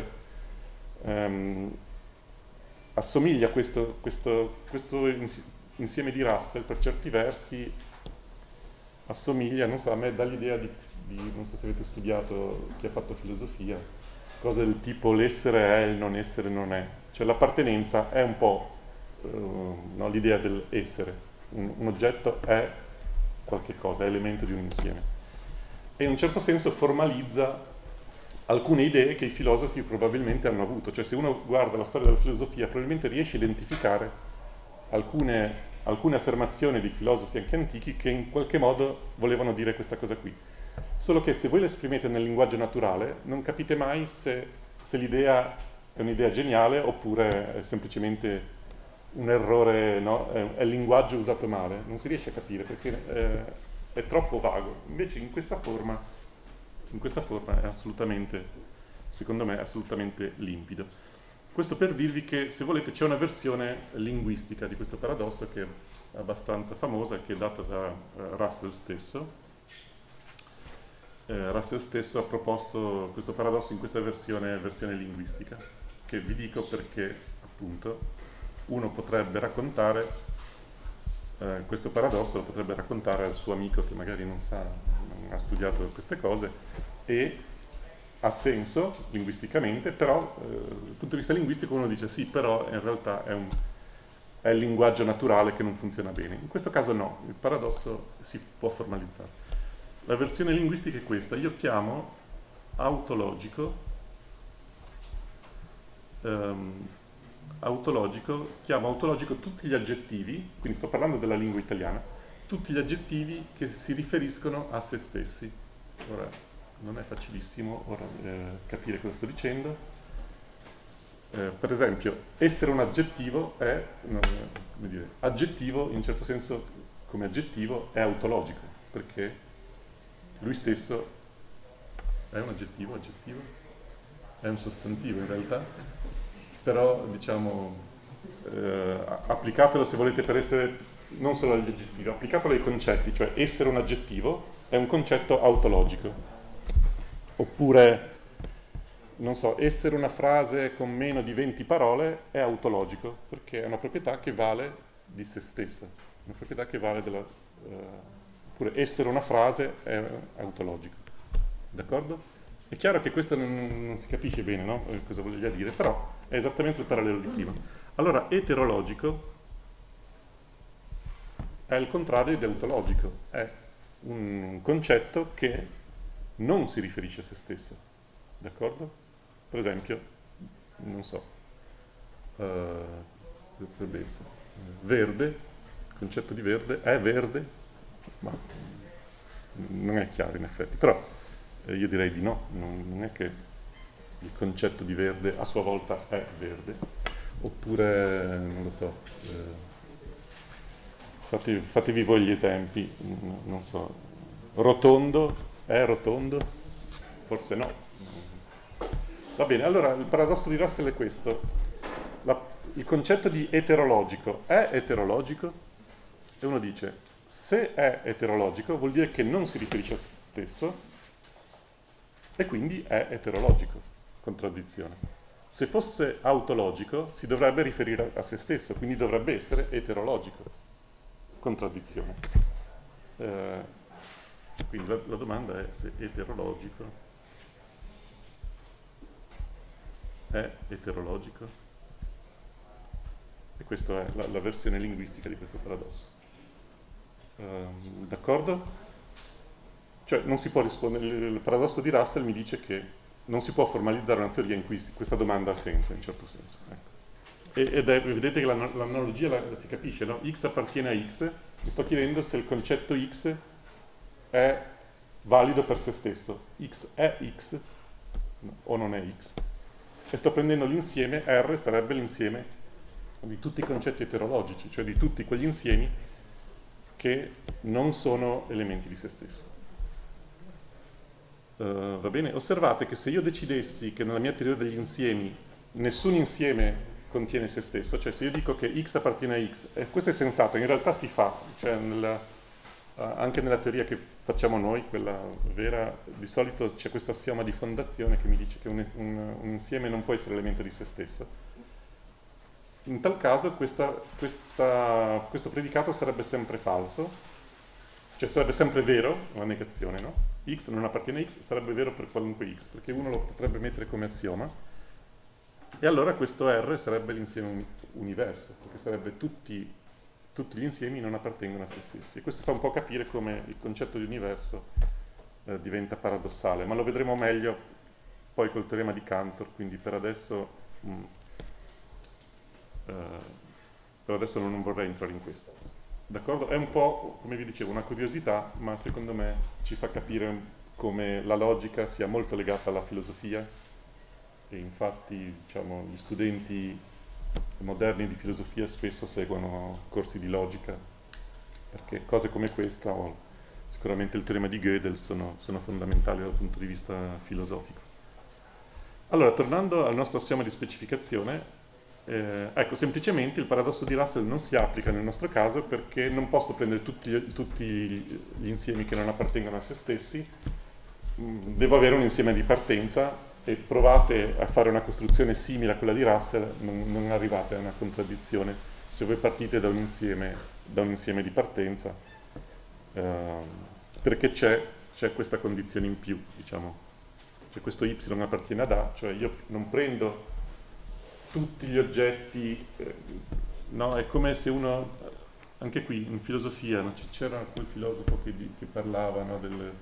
assomiglia questo insieme di Russell per certi versi, assomiglia, non so, a me dà l'idea di non so se avete studiato, chi ha fatto filosofia, cose del tipo l'essere è, il non essere non è, cioè l'appartenenza è un po' no, l'idea dell'essere. Un oggetto è qualche cosa, è elemento di un insieme. E in un certo senso formalizza alcune idee che i filosofi probabilmente hanno avuto. Cioè se uno guarda la storia della filosofia probabilmente riesce a identificare alcune affermazioni di filosofi anche antichi che in qualche modo volevano dire questa cosa qui. Solo che se voi le esprimete nel linguaggio naturale non capite mai se l'idea è un'idea geniale oppure è semplicemente un errore, no? È il linguaggio usato male. Non si riesce a capire perché è troppo vago. Invece in questa forma è assolutamente, secondo me, assolutamente limpido. Questo per dirvi che, se volete, c'è una versione linguistica di questo paradosso che è abbastanza famosa, che è data da Russell stesso. Russell stesso ha proposto questo paradosso in questa versione linguistica, che vi dico perché, appunto, uno potrebbe raccontare questo paradosso, lo potrebbe raccontare al suo amico che magari non ha studiato queste cose, e ha senso linguisticamente, però dal punto di vista linguistico uno dice sì, però in realtà è il linguaggio naturale che non funziona bene. In questo caso no, il paradosso si può formalizzare. La versione linguistica è questa: io chiamo autologico tutti gli aggettivi, quindi sto parlando della lingua italiana, tutti gli aggettivi che si riferiscono a se stessi. Ora, non è facilissimo capire cosa sto dicendo. Per esempio, essere un aggettivo è, come dire, aggettivo in un certo senso come aggettivo è autologico, perché lui stesso è un aggettivo, è un sostantivo in realtà, però diciamo applicatelo se volete per essere non solo agli aggettivi, applicatelo ai concetti, cioè essere un aggettivo è un concetto autologico. Oppure, non so, essere una frase con meno di 20 parole è autologico, perché è una proprietà che vale di se stessa, una proprietà che vale della... oppure essere una frase è autologico. D'accordo? È chiaro che questo non si capisce bene, no? Cosa voglia dire, però è esattamente il parallelo di prima. Allora, eterologico è il contrario di autologico, è un concetto che non si riferisce a se stesso, d'accordo? Per esempio, non so, potrebbe essere verde, il concetto di verde è verde, ma non è chiaro in effetti, però io direi di no, non è che il concetto di verde a sua volta è verde, oppure, non lo so, fatevi voi gli esempi, non so, rotondo è rotondo? Forse no. Va bene, allora il paradosso di Russell è questo. Il concetto di eterologico è eterologico? E uno dice, se è eterologico vuol dire che non si riferisce a se stesso e quindi è eterologico, contraddizione. Se fosse autologico si dovrebbe riferire a se stesso, quindi dovrebbe essere eterologico, contraddizione. Quindi la domanda è se eterologico è eterologico, e questa è la versione linguistica di questo paradosso. D'accordo? Cioè non si può rispondere, il paradosso di Russell mi dice che non si può formalizzare una teoria in cui questa domanda ha senso, in un certo senso. Ecco. Vedete che l'analogia la si capisce, no? X appartiene a X, mi sto chiedendo se il concetto X è valido per se stesso. X è X o non è X? E sto prendendo l'insieme, R sarebbe l'insieme di tutti i concetti eterologici, cioè di tutti quegli insiemi che non sono elementi di se stesso. Va bene? Osservate che se io decidessi che nella mia teoria degli insiemi nessun insieme contiene se stesso, cioè se io dico che X appartiene a X, e questo è sensato, in realtà si fa, cioè anche nella teoria che facciamo noi, quella vera, di solito c'è questo assioma di fondazione che mi dice che un insieme non può essere elemento di se stesso. In tal caso questo predicato sarebbe sempre falso, cioè sarebbe sempre vero, la negazione, no? X non appartiene a X, sarebbe vero per qualunque X, perché uno lo potrebbe mettere come assioma, E allora questo R sarebbe l'insieme universo, perché sarebbe tutti gli insiemi non appartengono a se stessi. E questo fa un po' capire come il concetto di universo diventa paradossale, ma lo vedremo meglio poi col teorema di Cantor, quindi per adesso non vorrei entrare in questo. D'accordo? È un po', come vi dicevo, una curiosità, ma secondo me ci fa capire come la logica sia molto legata alla filosofia, e infatti diciamo, gli studenti moderni di filosofia spesso seguono corsi di logica, perché cose come questa, o sicuramente il teorema di Gödel, sono fondamentali dal punto di vista filosofico. Allora, tornando al nostro assioma di specificazione, ecco, semplicemente il paradosso di Russell non si applica nel nostro caso perché non posso prendere tutti gli insiemi che non appartengono a se stessi, devo avere un insieme di partenza, e provate a fare una costruzione simile a quella di Russell, non arrivate a una contraddizione se voi partite da un insieme di partenza, perché c'è questa condizione in più, diciamo, cioè questo y appartiene ad A, cioè io non prendo tutti gli oggetti, no? È come se uno, anche qui in filosofia, no? C'era quel filosofo che parlava, no,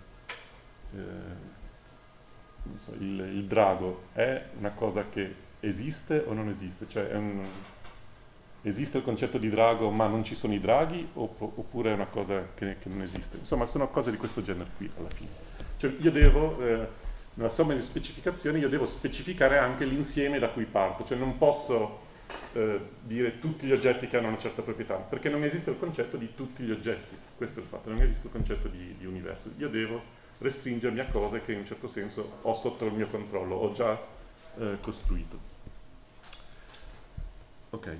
non so, il drago è una cosa che esiste o non esiste? Cioè esiste il concetto di drago ma non ci sono i draghi, oppure è una cosa che non esiste? Insomma, sono cose di questo genere qui alla fine. Cioè io devo, nella somma di specificazioni, io devo specificare anche l'insieme da cui parto, cioè non posso dire tutti gli oggetti che hanno una certa proprietà, perché non esiste il concetto di tutti gli oggetti, questo è il fatto, non esiste il concetto di universo. Io devo restringermi a cose che in un certo senso ho sotto il mio controllo, ho già costruito. Ok,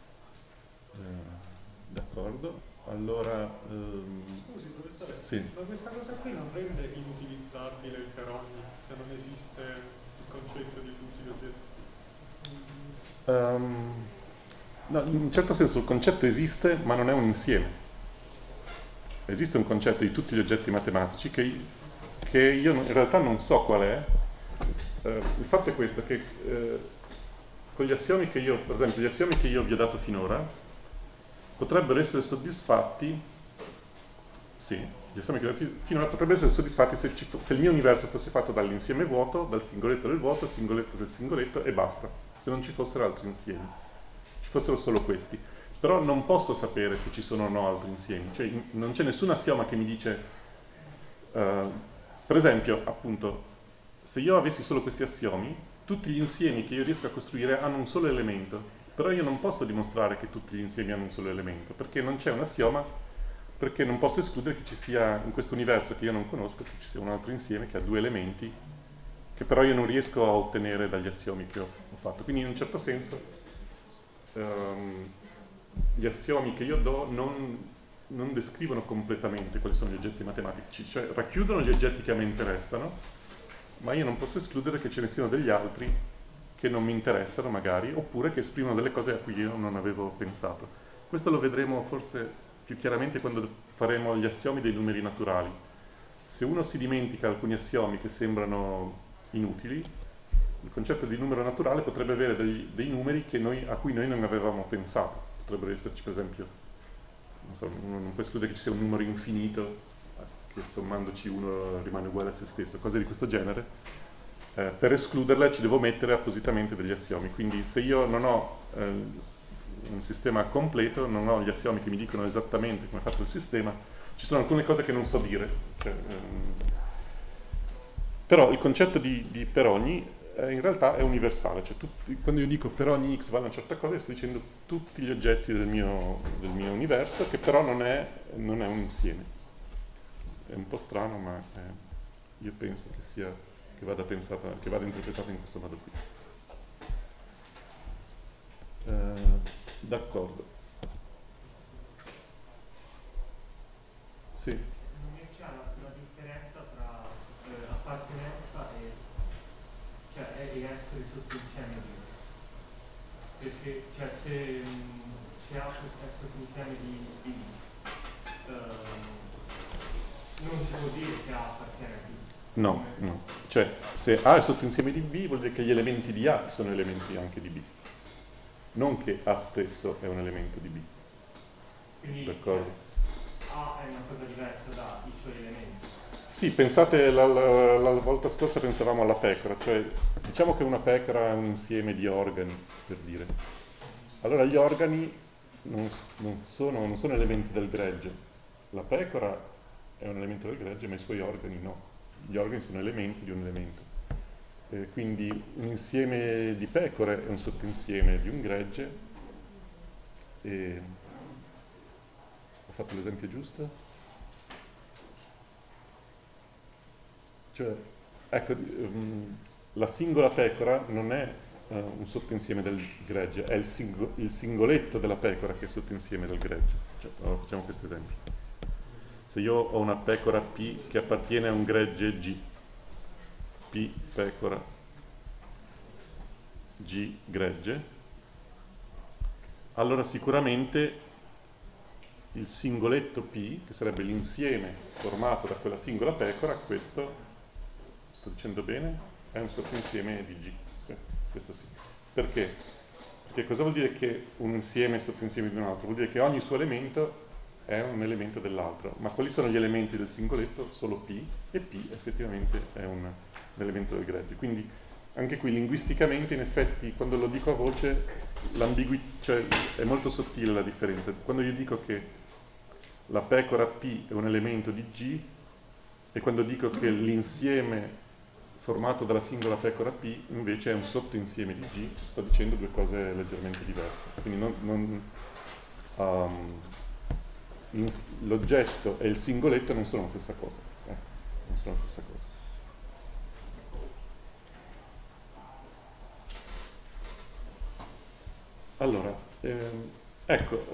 d'accordo. Allora, scusi professore, sì. ma questa cosa qui non rende inutilizzabile per ogni, se non esiste il concetto di tutti gli oggetti? No, in un certo senso il concetto esiste, ma non è un insieme. Esiste un concetto di tutti gli oggetti matematici che io in realtà non so qual è. Il fatto è questo, che con gli assiomi che io, per esempio, gli assiomi che io vi ho dato finora potrebbero essere soddisfatti, sì, gli assiomi che ho dato finora potrebbero essere soddisfatti se il mio universo fosse fatto dall'insieme vuoto, dal singoletto del vuoto, il singoletto del singoletto e basta, se non ci fossero altri insiemi, ci fossero solo questi. Però non posso sapere se ci sono o no altri insiemi, cioè non c'è nessun assioma che mi dice, per esempio, appunto, se io avessi solo questi assiomi, tutti gli insiemi che io riesco a costruire hanno un solo elemento, però io non posso dimostrare che tutti gli insiemi hanno un solo elemento, perché non c'è un assioma, perché non posso escludere che ci sia, in questo universo che io non conosco, che ci sia un altro insieme che ha due elementi, che però io non riesco a ottenere dagli assiomi che ho fatto. Quindi in un certo senso gli assiomi che io do non descrivono completamente quali sono gli oggetti matematici, cioè racchiudono gli oggetti che a me interessano, ma io non posso escludere che ce ne siano degli altri che non mi interessano magari, oppure che esprimono delle cose a cui io non avevo pensato. Questo lo vedremo forse più chiaramente quando faremo gli assiomi dei numeri naturali. Se uno si dimentica alcuni assiomi che sembrano inutili, il concetto di numero naturale potrebbe avere dei numeri a cui noi non avevamo pensato. Potrebbero esserci, per esempio, non so, uno non può escludere che ci sia un numero infinito che sommandoci uno rimane uguale a se stesso, cose di questo genere. Per escluderle ci devo mettere appositamente degli assiomi, quindi se io non ho un sistema completo, non ho gli assiomi che mi dicono esattamente come è fatto il sistema, ci sono alcune cose che non so dire, cioè, però il concetto di per ogni in realtà è universale, cioè quando io dico per ogni x vale una certa cosa, io sto dicendo tutti gli oggetti del mio universo, che però non è un insieme. È un po' strano, ma io penso che vada interpretata in questo modo qui. D'accordo. Sì. Non mi è chiara la differenza tra appartenenza e essere sottoinsieme di. Perché cioè, se ha è sottoinsieme di non si può dire che A appartiene a B. No, no. Cioè, se A è sottoinsieme di B vuol dire che gli elementi di A sono elementi anche di B. Non che A stesso è un elemento di B. Quindi D'accordo? A è una cosa diversa dai suoi elementi. Sì, pensate, la volta scorsa pensavamo alla pecora, cioè diciamo che una pecora è un insieme di organi, per dire. Allora gli organi non sono elementi del gregge. La pecora è un elemento del gregge, ma i suoi organi no. Gli organi sono elementi di un elemento. Quindi un insieme di pecore è un sottoinsieme di un gregge. Ho fatto l'esempio giusto? Cioè, ecco, la singola pecora non è un sottoinsieme del gregge, è il singoletto della pecora che è sottoinsieme del gregge. Cioè, allora facciamo questo esempio. Se io ho una pecora P che appartiene a un gregge G, P pecora, G gregge, allora sicuramente il singoletto P, che sarebbe l'insieme formato da quella singola pecora, questo, sto dicendo bene, è un sottoinsieme di G. Sì, questo sì. Perché? Perché cosa vuol dire che un insieme è sottoinsieme di un altro? Vuol dire che ogni suo elemento è un elemento dell'altro. Ma quali sono gli elementi del singoletto? Solo P, e P effettivamente è un elemento del gregge. Quindi anche qui linguisticamente, in effetti, quando lo dico a voce, cioè, è molto sottile la differenza. Quando io dico che la pecora P è un elemento di G, e quando dico che l'insieme formato dalla singola pecora P invece è un sottoinsieme di G, sto dicendo due cose leggermente diverse. Quindi l'oggetto e il singoletto non sono la stessa cosa. Non sono la stessa cosa. Allora, ecco,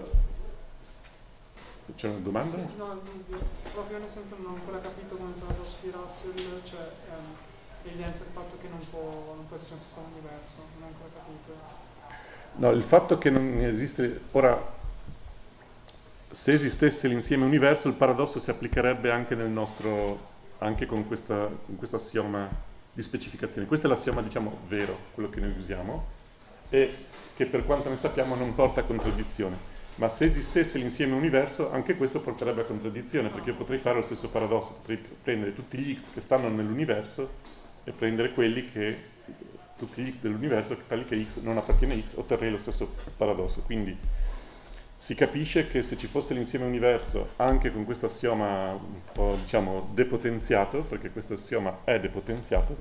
c'è una domanda? Sì, no, proprio nel senso non ho ancora capito come il paradosso di Russell, cioè evidenzia il fatto che non può esserci un sistema universo, non ho ancora capito. No, il fatto che non esiste... Ora, se esistesse l'insieme universo, il paradosso si applicherebbe anche nel nostro, anche con questo assioma di specificazione. Questo è l'assioma, diciamo, vero, quello che noi usiamo, e che per quanto ne sappiamo non porta a contraddizione. Ma se esistesse l'insieme universo, anche questo porterebbe a contraddizione, perché io potrei fare lo stesso paradosso, potrei prendere tutti gli x che stanno nell'universo e prendere tutti gli x dell'universo, tali che x non appartiene a x, otterrei lo stesso paradosso. Quindi si capisce che se ci fosse l'insieme universo anche con questo assioma un po', diciamo, depotenziato, perché questo assioma è depotenziato,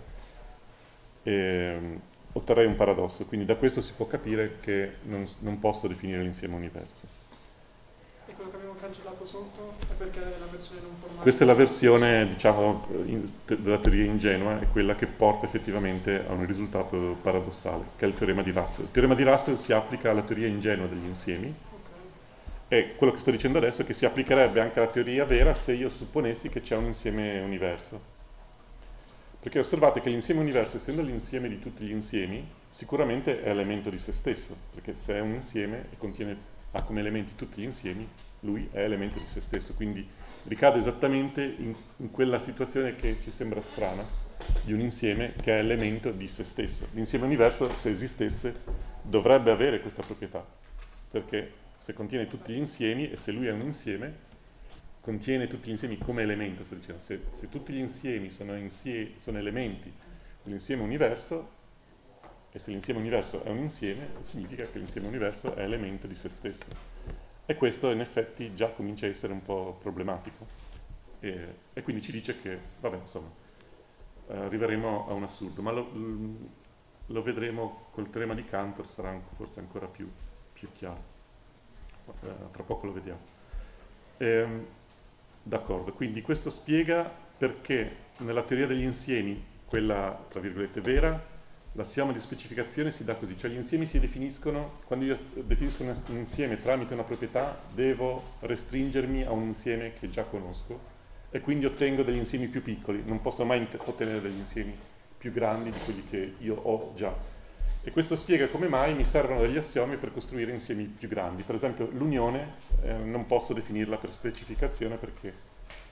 otterrei un paradosso. Quindi da questo si può capire che non posso definire l'insieme universo. E quello che abbiamo cancellato sotto è perché la versione non formale... Questa è la versione, diciamo, della teoria ingenua, è quella che porta effettivamente a un risultato paradossale, che è il teorema di Russell. Il teorema di Russell si applica alla teoria ingenua degli insiemi, e quello che sto dicendo adesso è che si applicherebbe anche alla teoria vera se io supponessi che c'è un insieme universo. Perché osservate che l'insieme universo, essendo l'insieme di tutti gli insiemi, sicuramente è elemento di se stesso, perché se è un insieme e ha come elementi tutti gli insiemi, lui è elemento di se stesso, quindi ricade esattamente in quella situazione che ci sembra strana, di un insieme che è elemento di se stesso. L'insieme universo, se esistesse, dovrebbe avere questa proprietà, perché se contiene tutti gli insiemi, e se lui è un insieme, contiene tutti gli insiemi come elemento, sto dicendo. Se tutti gli insiemi sono elementi dell'insieme universo, e se l'insieme universo è un insieme, significa che l'insieme universo è elemento di se stesso. E questo in effetti già comincia a essere un po' problematico. E quindi ci dice che, vabbè, insomma, arriveremo a un assurdo, ma lo vedremo col teorema di Cantor, sarà forse ancora più chiaro. Tra poco lo vediamo. D'accordo, quindi questo spiega perché nella teoria degli insiemi, quella tra virgolette vera, l'assioma di specificazione si dà così, cioè gli insiemi si definiscono, quando io definisco un insieme tramite una proprietà, devo restringermi a un insieme che già conosco e quindi ottengo degli insiemi più piccoli, non posso mai ottenere degli insiemi più grandi di quelli che io ho già. E questo spiega come mai mi servono degli assiomi per costruire insiemi più grandi. Per esempio l'unione non posso definirla per specificazione perché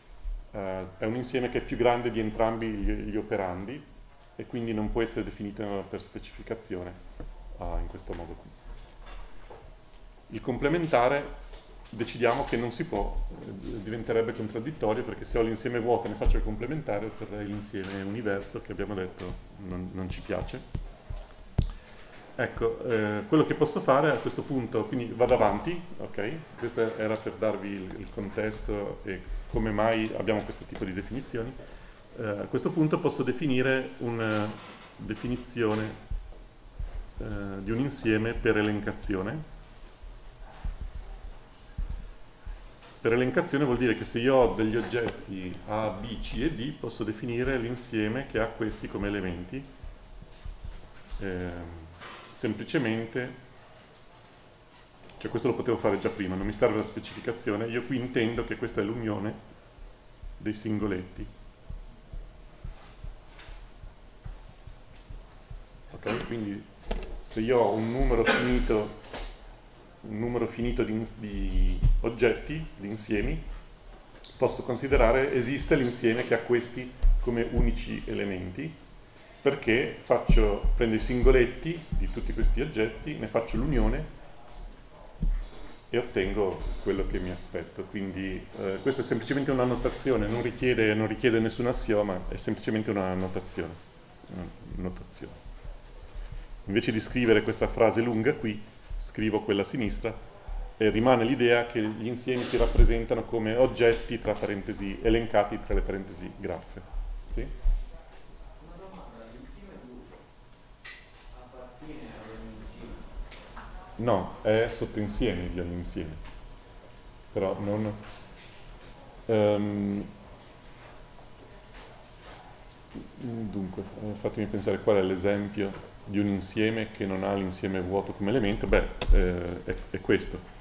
è un insieme che è più grande di entrambi gli operandi e quindi non può essere definito per specificazione in questo modo qui. Il complementare decidiamo che non si può, diventerebbe contraddittorio, perché se ho l'insieme vuoto e ne faccio il complementare otterrei l'insieme universo che abbiamo detto non ci piace. Ecco, quello che posso fare a questo punto, quindi vado avanti, ok? Questo era per darvi il contesto e come mai abbiamo questo tipo di definizioni. A questo punto posso definire una definizione di un insieme per elencazione. Per elencazione vuol dire che se io ho degli oggetti A, B, C e D, posso definire l'insieme che ha questi come elementi. Semplicemente, cioè questo lo potevo fare già prima, non mi serve la specificazione, io qui intendo che questa è l'unione dei singoletti. Ok? Quindi se io ho un numero finito di oggetti, di insiemi, posso considerare esiste l'insieme che ha questi come unici elementi, perché prendo i singoletti di tutti questi oggetti, ne faccio l'unione e ottengo quello che mi aspetto. Quindi questo è semplicemente una notazione, non richiede nessun assioma, è semplicemente una notazione. Invece di scrivere questa frase lunga qui, scrivo quella a sinistra e rimane l'idea che gli insiemi si rappresentano come oggetti tra parentesi elencati tra le parentesi graffe. Sì? Una domanda, l'insieme appartiene ad ogni insieme? No, è sottoinsieme di ogni insieme. Però non... dunque, fatemi pensare qual è l'esempio di un insieme che non ha l'insieme vuoto come elemento. Beh, è questo.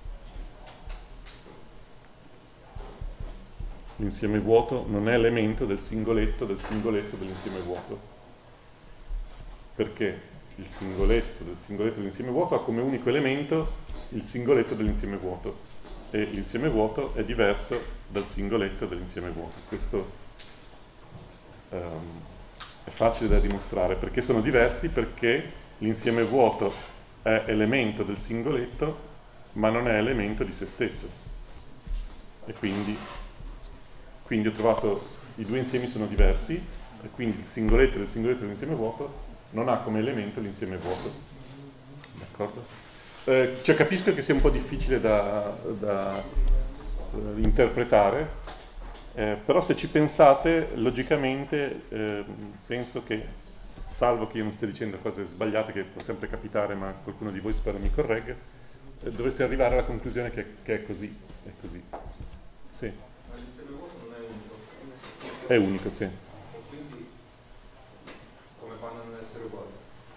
L'insieme vuoto non è elemento del singoletto dell'insieme vuoto. Perché il singoletto dell'insieme vuoto ha come unico elemento il singoletto dell'insieme vuoto e l'insieme vuoto è diverso dal singoletto dell'insieme vuoto. Questo è facile da dimostrare. Perché sono diversi? Perché l'insieme vuoto è elemento del singoletto ma non è elemento di se stesso e quindi ho trovato i due insiemi sono diversi e quindi il singoletto dell'insieme vuoto non ha come elemento l'insieme vuoto. D'accordo? Cioè capisco che sia un po' difficile da interpretare, però se ci pensate logicamente penso che, salvo che io non stia dicendo cose sbagliate, che può sempre capitare, ma qualcuno di voi spero mi corregga, dovreste arrivare alla conclusione che è così. È così. Sì. Ma l'insieme vuoto non è unico? È unico, sì. Quindi come fanno a non essere uguali?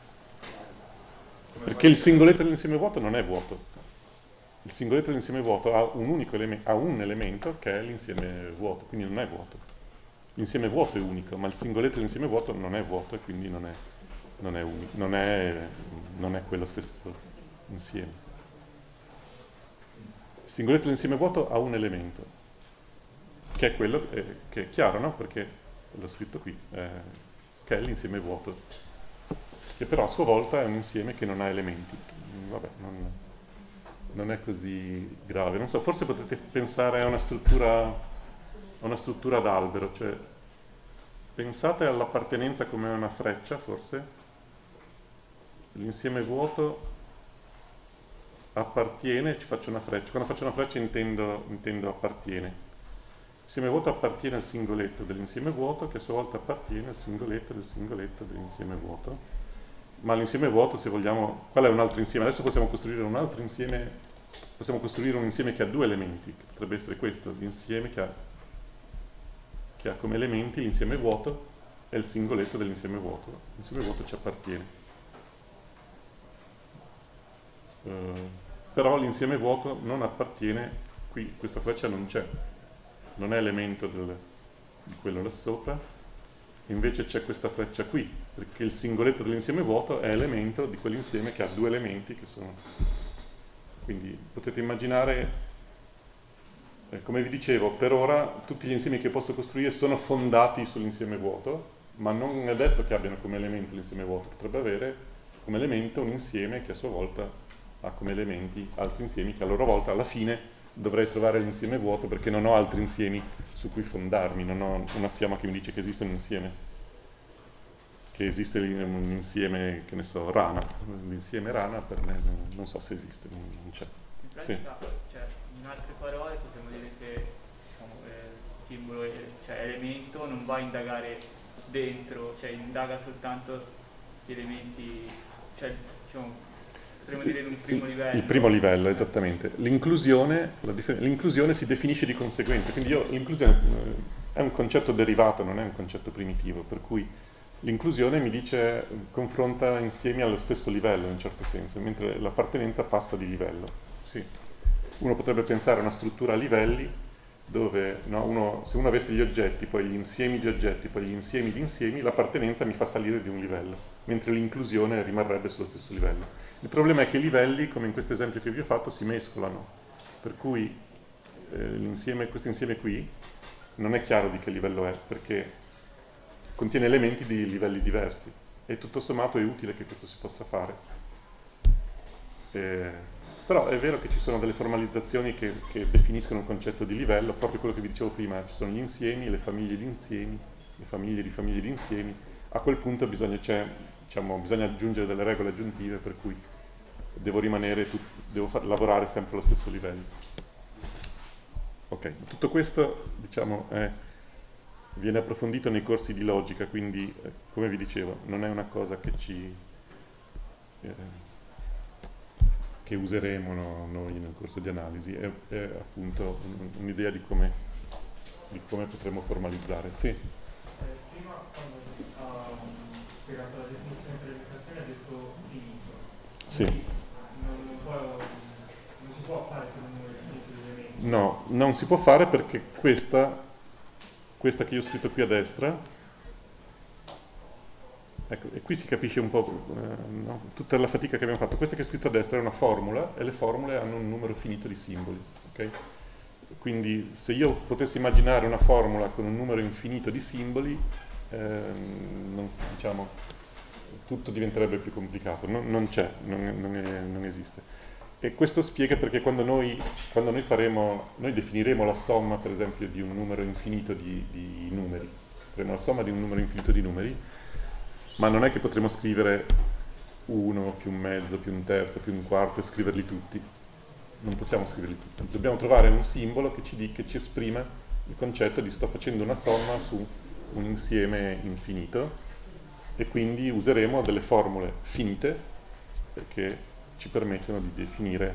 Perché il singoletto dell'insieme vuoto non è vuoto. Il singoletto dell'insieme vuoto ha un elemento che è l'insieme vuoto, quindi non è vuoto. L'insieme vuoto è unico, ma il singoletto dell'insieme vuoto non è vuoto e quindi non è quello stesso insieme. Il singoletto dell'insieme vuoto ha un elemento, che è quello che è chiaro, no? Perché l'ho scritto qui, che è l'insieme vuoto, che però a sua volta è un insieme che non ha elementi. Vabbè, non è così grave. Non so, forse potete pensare a una struttura ad albero, cioè pensate all'appartenenza come una freccia, forse. L'insieme vuoto appartiene, ci faccio una freccia. Quando faccio una freccia intendo appartiene. L'insieme vuoto appartiene al singoletto dell'insieme vuoto, che a sua volta appartiene al singoletto dell'insieme vuoto. Ma l'insieme vuoto, se vogliamo, qual è un altro insieme? Adesso possiamo costruire un altro insieme, possiamo costruire un insieme che ha due elementi, che potrebbe essere questo, l'insieme che ha come elementi l'insieme vuoto e il singoletto dell'insieme vuoto. L'insieme vuoto ci appartiene. Però l'insieme vuoto non appartiene, qui questa freccia non c'è, non è elemento di quello là sopra. Invece c'è questa freccia qui, perché il singoletto dell'insieme vuoto è elemento di quell'insieme che ha due elementi che sono... Quindi potete immaginare come vi dicevo, per ora tutti gli insiemi che posso costruire sono fondati sull'insieme vuoto, ma non è detto che abbiano come elemento l'insieme vuoto, potrebbe avere come elemento un insieme che a sua volta ha come elementi altri insiemi che a loro volta alla fine dovrei trovare l'insieme vuoto perché non ho altri insiemi su cui fondarmi, non ho un assioma che mi dice che esiste un insieme, che esiste un insieme, che ne so, rana. L'insieme rana per me non so se esiste, non c'è. In pratica, cioè, in altre parole potremmo dire che diciamo, simbolo, cioè elemento non va a indagare dentro, cioè indaga soltanto gli elementi, cioè diciamo, potremmo dire in un primo livello. Il primo livello, esattamente. L'inclusione si definisce di conseguenza, quindi l'inclusione è un concetto derivato, non è un concetto primitivo, per cui l'inclusione mi dice confronta insiemi allo stesso livello in un certo senso, mentre l'appartenenza passa di livello. Sì. Uno potrebbe pensare a una struttura a livelli dove no, se uno avesse gli oggetti, poi gli insiemi di oggetti, poi gli insiemi di insiemi, l'appartenenza mi fa salire di un livello, mentre l'inclusione rimarrebbe sullo stesso livello. Il problema è che i livelli, come in questo esempio che vi ho fatto, si mescolano, per cui questo insieme qui non è chiaro di che livello è, perché contiene elementi di livelli diversi e tutto sommato è utile che questo si possa fare. Però è vero che ci sono delle formalizzazioni che definiscono un concetto di livello, proprio quello che vi dicevo prima, ci sono gli insiemi, le famiglie di insiemi, le famiglie di insiemi. A quel punto bisogna aggiungere delle regole aggiuntive per cui devo lavorare sempre allo stesso livello. Ok, tutto questo viene approfondito nei corsi di logica, quindi come vi dicevo non è una cosa che useremo noi nel corso di analisi, è appunto un'idea di come potremmo formalizzare. Sì. Prima quando ha spiegato la definizione per l'educazione ha detto finito. Sì. Non si può fare con un numero infinito di elementi. No, non si può fare perché questa che io ho scritto qui a destra, ecco, e qui si capisce un po' tutta la fatica che abbiamo fatto. Questa che è scritta a destra è una formula e le formule hanno un numero finito di simboli. Okay? Quindi se io potessi immaginare una formula con un numero infinito di simboli, tutto diventerebbe più complicato. Non c'è, non esiste. E questo spiega perché quando noi definiremo la somma, per esempio, di un numero infinito di numeri, faremo la somma di un numero infinito di numeri, ma non è che potremo scrivere 1 più un mezzo più un terzo più un quarto e scriverli tutti. Non possiamo scriverli tutti. Dobbiamo trovare un simbolo che ci esprima il concetto di sto facendo una somma su un insieme infinito e quindi useremo delle formule finite perché ci permettono di definire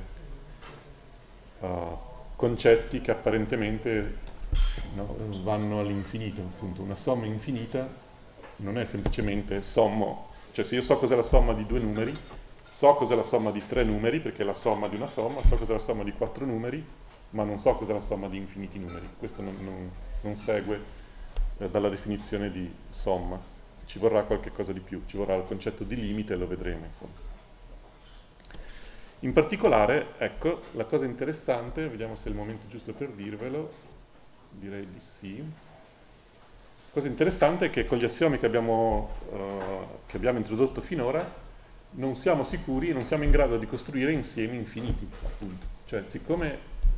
concetti che apparentemente vanno all'infinito. Appunto, una somma infinita non è semplicemente sommo, cioè se io so cos'è la somma di 2 numeri, so cos'è la somma di 3 numeri, perché è la somma di una somma, so cos'è la somma di 4 numeri, ma non so cos'è la somma di infiniti numeri. Questo non segue dalla definizione di somma. Ci vorrà qualche cosa di più, ci vorrà il concetto di limite e lo vedremo, insomma. In particolare, ecco, la cosa interessante, vediamo se è il momento giusto per dirvelo, direi di sì. La cosa interessante è che con gli assiomi che abbiamo introdotto finora non siamo sicuri, non siamo in grado di costruire insiemi infiniti, appunto. Cioè, siccome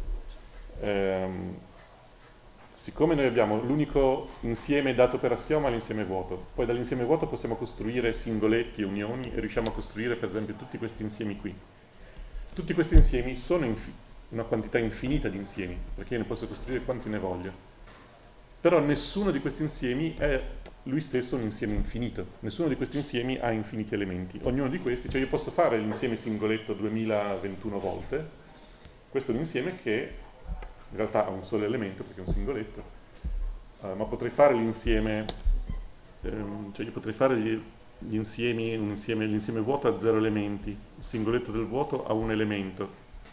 noi abbiamo l'unico insieme dato per assioma l'insieme vuoto, poi dall'insieme vuoto possiamo costruire singoletti e unioni e riusciamo a costruire per esempio tutti questi insiemi qui. Tutti questi insiemi sono una quantità infinita di insiemi, perché io ne posso costruire quanti ne voglio. Però nessuno di questi insiemi è lui stesso un insieme infinito. Nessuno di questi insiemi ha infiniti elementi. Ognuno di questi, cioè io posso fare l'insieme singoletto 2021 volte, questo è un insieme che in realtà ha un solo elemento perché è un singoletto, ma potrei fare l'insieme, cioè io potrei fare l'insieme vuoto ha 0 elementi, il singoletto del vuoto ha un elemento,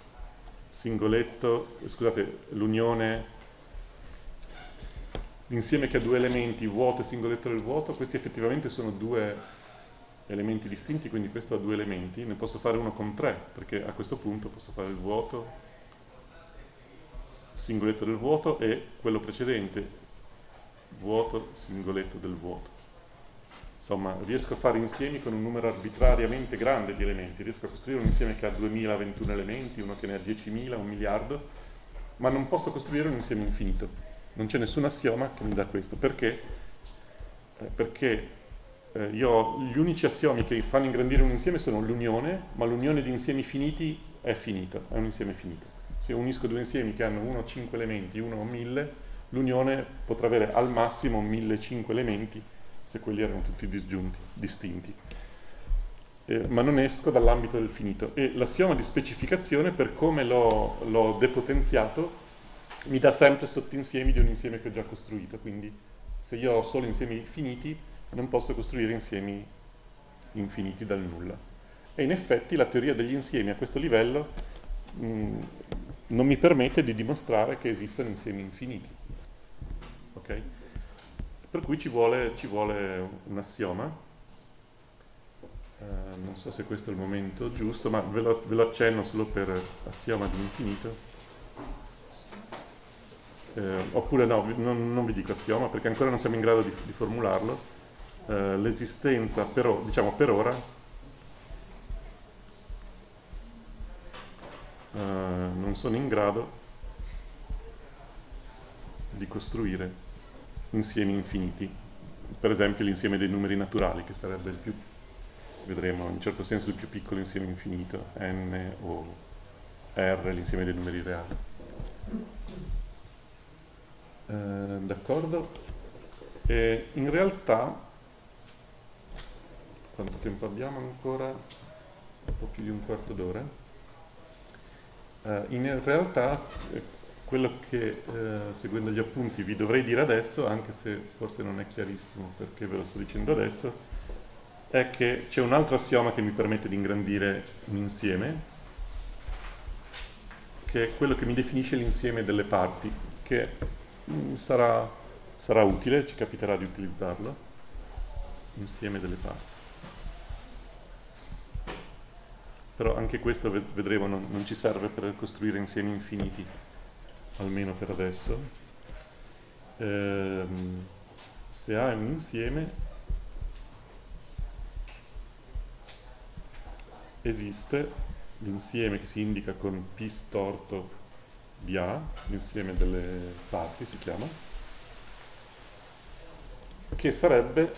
l'insieme che ha 2 elementi, vuoto e singoletto del vuoto, questi effettivamente sono 2 elementi distinti, quindi questo ha 2 elementi, ne posso fare uno con 3, perché a questo punto posso fare il vuoto, singoletto del vuoto e quello precedente, vuoto, singoletto del vuoto. Insomma, riesco a fare insiemi con un numero arbitrariamente grande di elementi, riesco a costruire un insieme che ha 2021 elementi, uno che ne ha 10.000, 1 miliardo, ma non posso costruire un insieme infinito. Non c'è nessun assioma che mi dà questo. Perché? Perché io ho gli unici assiomi che fanno ingrandire un insieme sono l'unione, ma l'unione di insiemi finiti è finito, è un insieme finito. Se unisco due insiemi che hanno 1 5 elementi, uno o 1000, l'unione potrà avere al massimo 1005 elementi se quelli erano tutti disgiunti, distinti. Ma non esco dall'ambito del finito. E l'assioma di specificazione, per come l'ho depotenziato, mi dà sempre sottoinsiemi di un insieme che ho già costruito. Quindi se io ho solo insiemi finiti, non posso costruire insiemi infiniti dal nulla. E in effetti la teoria degli insiemi a questo livello non mi permette di dimostrare che esistano insiemi infiniti. Ok? Per cui ci vuole un assioma. Non so se questo è il momento giusto, ma ve lo accenno solo per assioma di infinito. Oppure no, non vi dico assioma perché ancora non siamo in grado di formularlo. L'esistenza, però, diciamo per ora, non sono in grado di costruire insiemi infiniti, per esempio l'insieme dei numeri naturali, che sarebbe il più, vedremo in un certo senso il più piccolo insieme infinito, n o r, l'insieme dei numeri reali. D'accordo? In realtà, quanto tempo abbiamo ancora? Un po' più di un quarto d'ora. In realtà quello che, seguendo gli appunti, vi dovrei dire adesso, anche se forse non è chiarissimo perché ve lo sto dicendo adesso, è che c'è un altro assioma che mi permette di ingrandire un insieme, che è quello che mi definisce l'insieme delle parti, che sarà utile, ci capiterà di utilizzarlo, insieme delle parti. Però anche questo, vedremo, non ci serve per costruire insiemi infiniti, almeno per adesso. Se A è un insieme, esiste l'insieme che si indica con P storto di A, l'insieme delle parti si chiama, che sarebbe,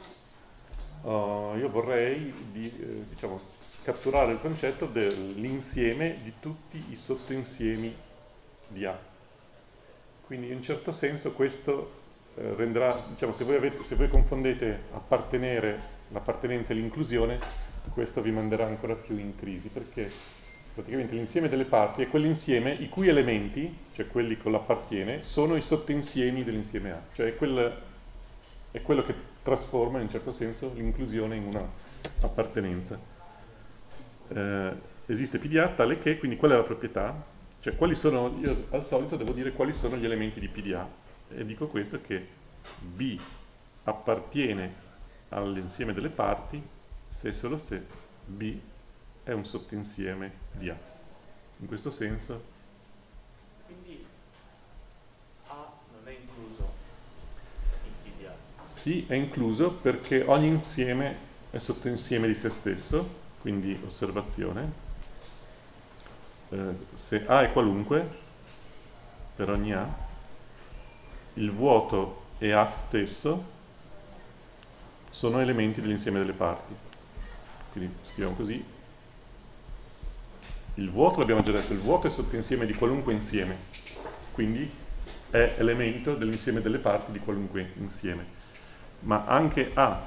io vorrei diciamo, catturare il concetto dell'insieme di tutti i sottoinsiemi di A. Quindi in un certo senso questo renderà, diciamo, se voi confondete l'appartenenza e l'inclusione, questo vi manderà ancora più in crisi, perché praticamente l'insieme delle parti è quell'insieme i cui elementi, cioè quelli con l'appartiene, sono i sottoinsiemi dell'insieme A, cioè è quello che trasforma in un certo senso l'inclusione in una appartenenza. Esiste PDA tale che, quindi qual è la proprietà? Cioè quali sono, io al solito devo dire quali sono gli elementi di PDA, e dico questo, che B appartiene all'insieme delle parti se e solo se B è un sottoinsieme di A. In questo senso quindi A non è incluso in PDA. sì, è incluso perché ogni insieme è sottoinsieme di se stesso, quindi osservazione. Se A è qualunque, per ogni A, il vuoto e A stesso sono elementi dell'insieme delle parti. Quindi scriviamo così. Il vuoto, l'abbiamo già detto, il vuoto è sottoinsieme di qualunque insieme, quindi è elemento dell'insieme delle parti di qualunque insieme. Ma anche A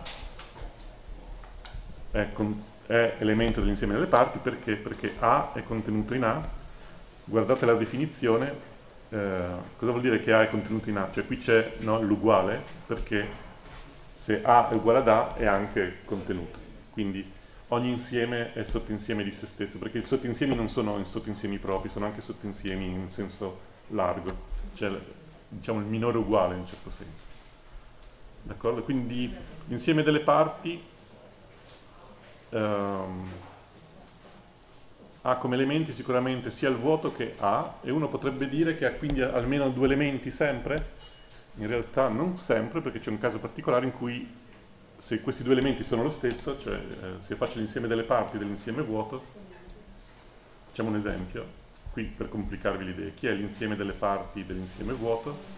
è elemento dell'insieme delle parti perché A è contenuto in A. Guardate la definizione, cosa vuol dire che A è contenuto in A? Cioè qui c'è l'uguale, perché se A è uguale ad A è anche contenuto, quindi ogni insieme è sottoinsieme di se stesso, perché i sottoinsiemi non sono sottoinsiemi propri, sono anche sottoinsiemi in senso largo, cioè diciamo il minore uguale in un certo senso. D'accordo? Quindi l'insieme delle parti ha come elementi sicuramente sia il vuoto che A, e uno potrebbe dire che ha quindi almeno due elementi sempre. In realtà non sempre, perché c'è un caso particolare in cui se questi due elementi sono lo stesso, cioè se io faccio l'insieme delle parti dell'insieme vuoto, facciamo un esempio, qui per complicarvi l'idea. Chi è l'insieme delle parti dell'insieme vuoto?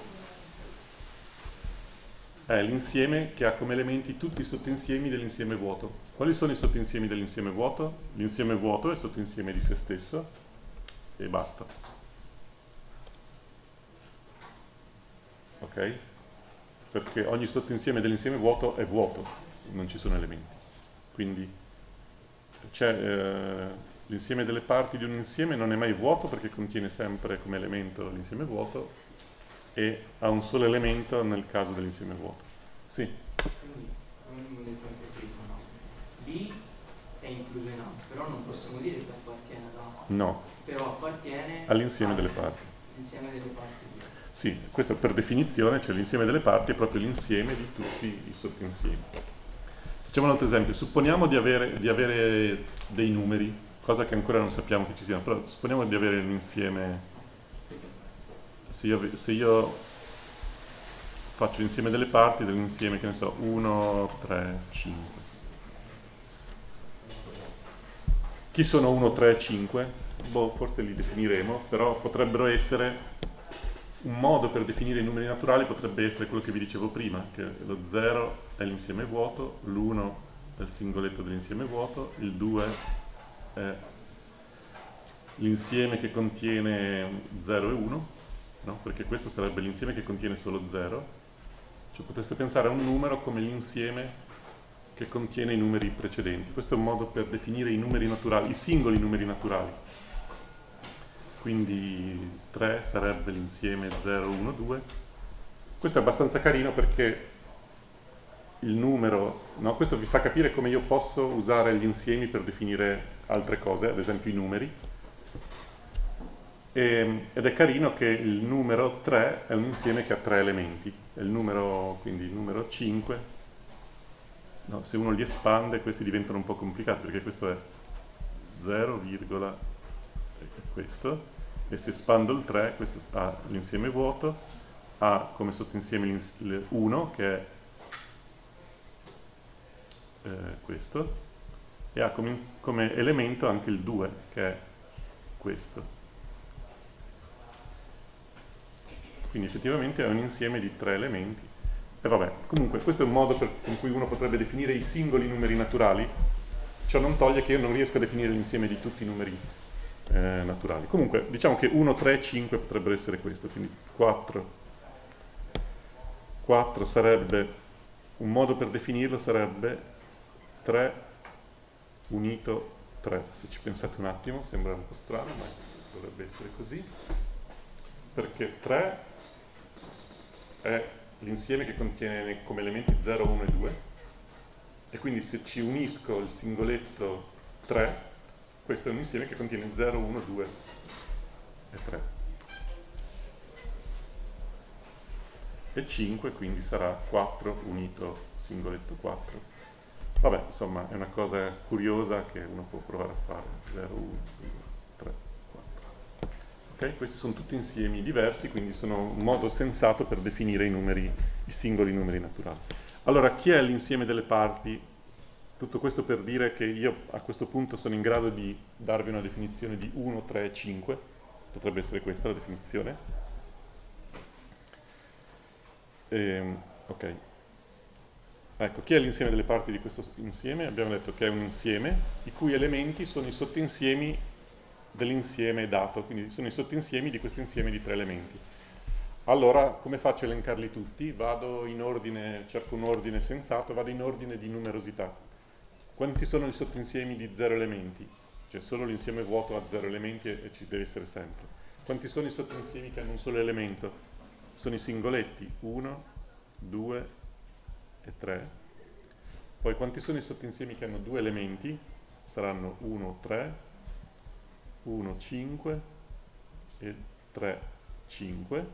È l'insieme che ha come elementi tutti i sottoinsiemi dell'insieme vuoto. Quali sono i sottoinsiemi dell'insieme vuoto? L'insieme vuoto è il sottoinsieme di se stesso e basta. Ok? Perché ogni sottoinsieme dell'insieme vuoto è vuoto, non ci sono elementi. Quindi c'è l'insieme delle parti di un insieme non è mai vuoto perché contiene sempre come elemento l'insieme vuoto, e ha un solo elemento nel caso dell'insieme vuoto. Sì. Quindi, come abbiamo detto anche prima, no? B è incluso in A, però non possiamo dire che appartiene ad A. No. Però appartiene all'insieme delle parti. L'insieme delle parti B. Sì, questo per definizione, cioè l'insieme delle parti è proprio l'insieme di tutti i sottoinsiemi. Facciamo un altro esempio. Supponiamo di avere dei numeri, cosa che ancora non sappiamo che ci siano, però supponiamo di avere un insieme. Se io faccio l'insieme delle parti dell'insieme, che ne so, 1, 3, 5. Chi sono 1, 3, 5? Boh, forse li definiremo, però potrebbero essere, un modo per definire i numeri naturali potrebbe essere quello che vi dicevo prima, che lo 0 è l'insieme vuoto, l'1 è il singoletto dell'insieme vuoto, il 2 è l'insieme che contiene 0 e 1, no? Perché questo sarebbe l'insieme che contiene solo 0. Cioè potreste pensare a un numero come l'insieme che contiene i numeri precedenti. Questo è un modo per definire i numeri naturali, i singoli numeri naturali. Quindi 3 sarebbe l'insieme 0, 1, 2. Questo è abbastanza carino perché il numero, no? Questo vi fa capire come io posso usare gli insiemi per definire altre cose, ad esempio i numeri. Ed è carino che il numero 3 è un insieme che ha 3 elementi. È il numero, quindi il numero 5, no, se uno li espande questi diventano un po' complicati perché questo è 0, questo, e se espando il 3 questo ha l'insieme vuoto, ha come sottoinsieme l'1 che è questo, e ha come elemento anche il 2 che è questo. Quindi effettivamente è un insieme di 3 elementi. E vabbè, comunque questo è un modo con cui uno potrebbe definire i singoli numeri naturali. Ciò non toglie che io non riesco a definire l'insieme di tutti i numeri naturali. Comunque diciamo che 1, 3, 5 potrebbero essere questo, quindi 4 sarebbe, un modo per definirlo sarebbe 3 unito 3. Se ci pensate un attimo sembra un po' strano, ma dovrebbe essere così, perché 3 è l'insieme che contiene come elementi 0, 1 e 2, e quindi se ci unisco il singoletto 3, questo è un insieme che contiene 0, 1, 2 e 3. E 5 quindi sarà 4 unito singoletto 4. Vabbè, insomma, è una cosa curiosa che uno può provare a fare. 0, 1, 2, 3, 4. Ok? Questi sono tutti insiemi diversi, quindi sono un modo sensato per definire i singoli numeri naturali. Allora, chi è l'insieme delle parti? Tutto questo per dire che io a questo punto sono in grado di darvi una definizione di 1, 3, 5. Potrebbe essere questa la definizione. Ok. Ecco, chi è l'insieme delle parti di questo insieme? Abbiamo detto che è un insieme i cui elementi sono i sottoinsiemi dell'insieme dato, quindi sono i sottoinsiemi di questo insieme di 3 elementi. Allora, come faccio a elencarli tutti? Vado in ordine, cerco un ordine sensato, vado in ordine di numerosità. Quanti sono i sottoinsiemi di 0 elementi? Cioè solo l'insieme vuoto ha 0 elementi e ci deve essere sempre. Quanti sono i sottoinsiemi che hanno un solo elemento? Sono i singoletti, 1, 2 e 3. Poi quanti sono i sottoinsiemi che hanno 2 elementi? Saranno 1, 3, 1, 5 e 3, 5.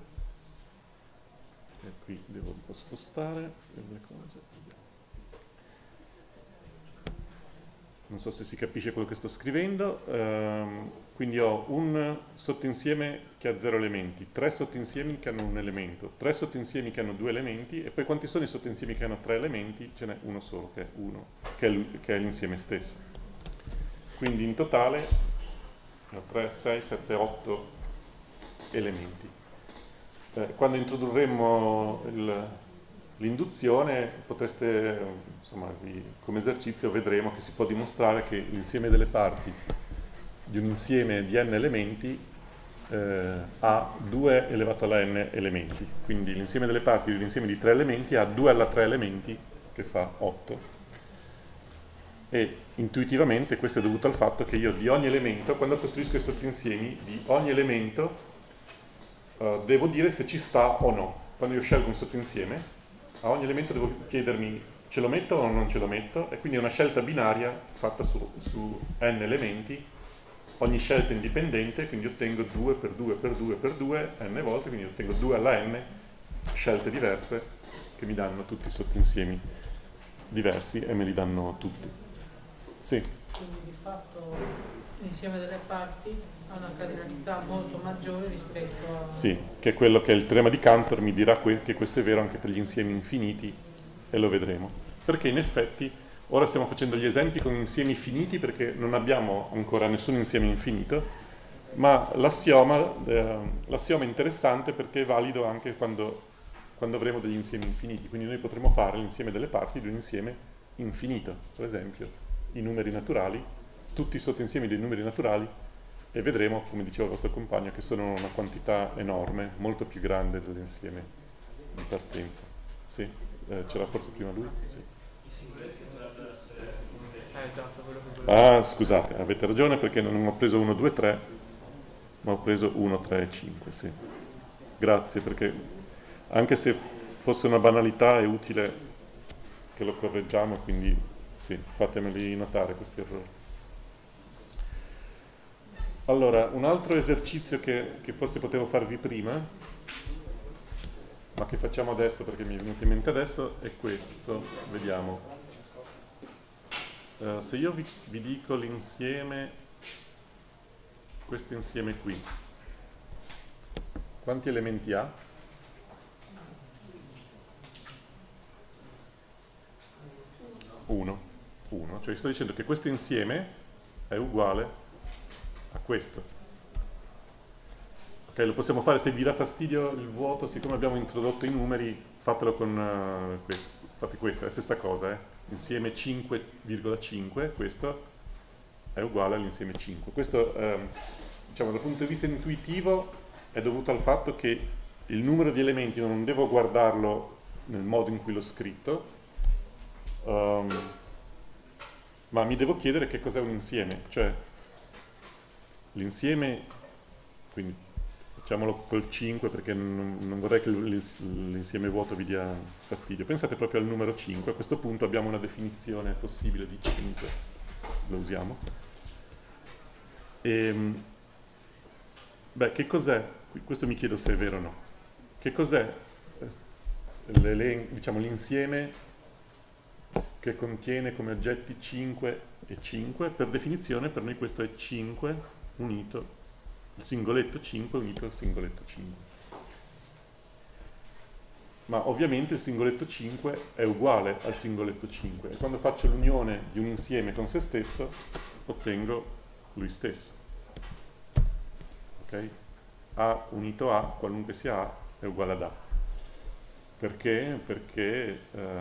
E qui devo un po' spostare le cose. non so se si capisce quello che sto scrivendo, quindi ho un sottoinsieme che ha 0 elementi, 3 sottoinsiemi che hanno un elemento, 3 sottoinsiemi che hanno 2 elementi, e poi quanti sono i sottoinsiemi che hanno 3 elementi? Ce n'è uno solo, che è 1, che è l'insieme stesso. Quindi in totale 3, 6, 7, 8 elementi. Quando introdurremo l'induzione, potreste, insomma, come esercizio vedremo che si può dimostrare che l'insieme delle parti di un insieme di n elementi ha 2 elevato alla n elementi. Quindi l'insieme delle parti di un insieme di 3 elementi ha 2 alla 3 elementi, che fa 8. E intuitivamente questo è dovuto al fatto che io di ogni elemento, quando costruisco i sottoinsiemi, di ogni elemento devo dire se ci sta o no. Quando io scelgo un sottoinsieme, a ogni elemento devo chiedermi ce lo metto o non ce lo metto, e quindi è una scelta binaria fatta su n elementi, ogni scelta indipendente, quindi ottengo 2 per 2 per 2 per 2 n volte, quindi ottengo 2 alla n scelte diverse che mi danno tutti i sottoinsiemi diversi e me li danno tutti. Sì. Quindi di fatto l'insieme delle parti ha una cardinalità molto maggiore rispetto a... Sì, che è quello che il teorema di Cantor mi dirà che questo è vero anche per gli insiemi infiniti, e lo vedremo. Perché in effetti ora stiamo facendo gli esempi con insiemi finiti perché non abbiamo ancora nessun insieme infinito, ma l'assioma è interessante perché è valido anche quando avremo degli insiemi infiniti. Quindi noi potremo fare l'insieme delle parti di un insieme infinito, per esempio i numeri naturali, tutti i sottoinsiemi dei numeri naturali, e vedremo, come diceva il vostro compagno, che sono una quantità enorme, molto più grande dell'insieme di partenza. Sì, c'era forse prima lui? Sì. Ah, scusate, avete ragione perché non ho preso 1, 2, 3, ma ho preso 1, 3 e 5, sì. Grazie, perché anche se fosse una banalità è utile che lo correggiamo, quindi sì, fatemeli notare questi errori. Allora, un altro esercizio che forse potevo farvi prima, ma che facciamo adesso perché mi è venuto in mente adesso, è questo. Vediamo. Se io vi dico l'insieme, questo insieme qui, quanti elementi ha? 1. Cioè sto dicendo che questo insieme è uguale a questo. Ok, lo possiamo fare, se vi dà fastidio il vuoto, siccome abbiamo introdotto i numeri, fatelo con questo. Fate questo, è la stessa cosa, insieme 5,5, questo è uguale all'insieme 5. Questo, diciamo, dal punto di vista intuitivo è dovuto al fatto che il numero di elementi non devo guardarlo nel modo in cui l'ho scritto, ma mi devo chiedere che cos'è un insieme, cioè l'insieme, quindi facciamolo col 5 perché non vorrei che l'insieme vuoto vi dia fastidio. Pensate proprio al numero 5, a questo punto abbiamo una definizione possibile di 5, lo usiamo. Beh, che cos'è? Questo mi chiedo se è vero o no. Che cos'è diciamo, l'insieme che contiene come oggetti 5 e 5? Per definizione per noi questo è 5 unito, il singoletto 5 unito al singoletto 5. Ma ovviamente il singoletto 5 è uguale al singoletto 5 e quando faccio l'unione di un insieme con se stesso ottengo lui stesso. Ok? A unito A, qualunque sia A, è uguale ad A. Perché? Perché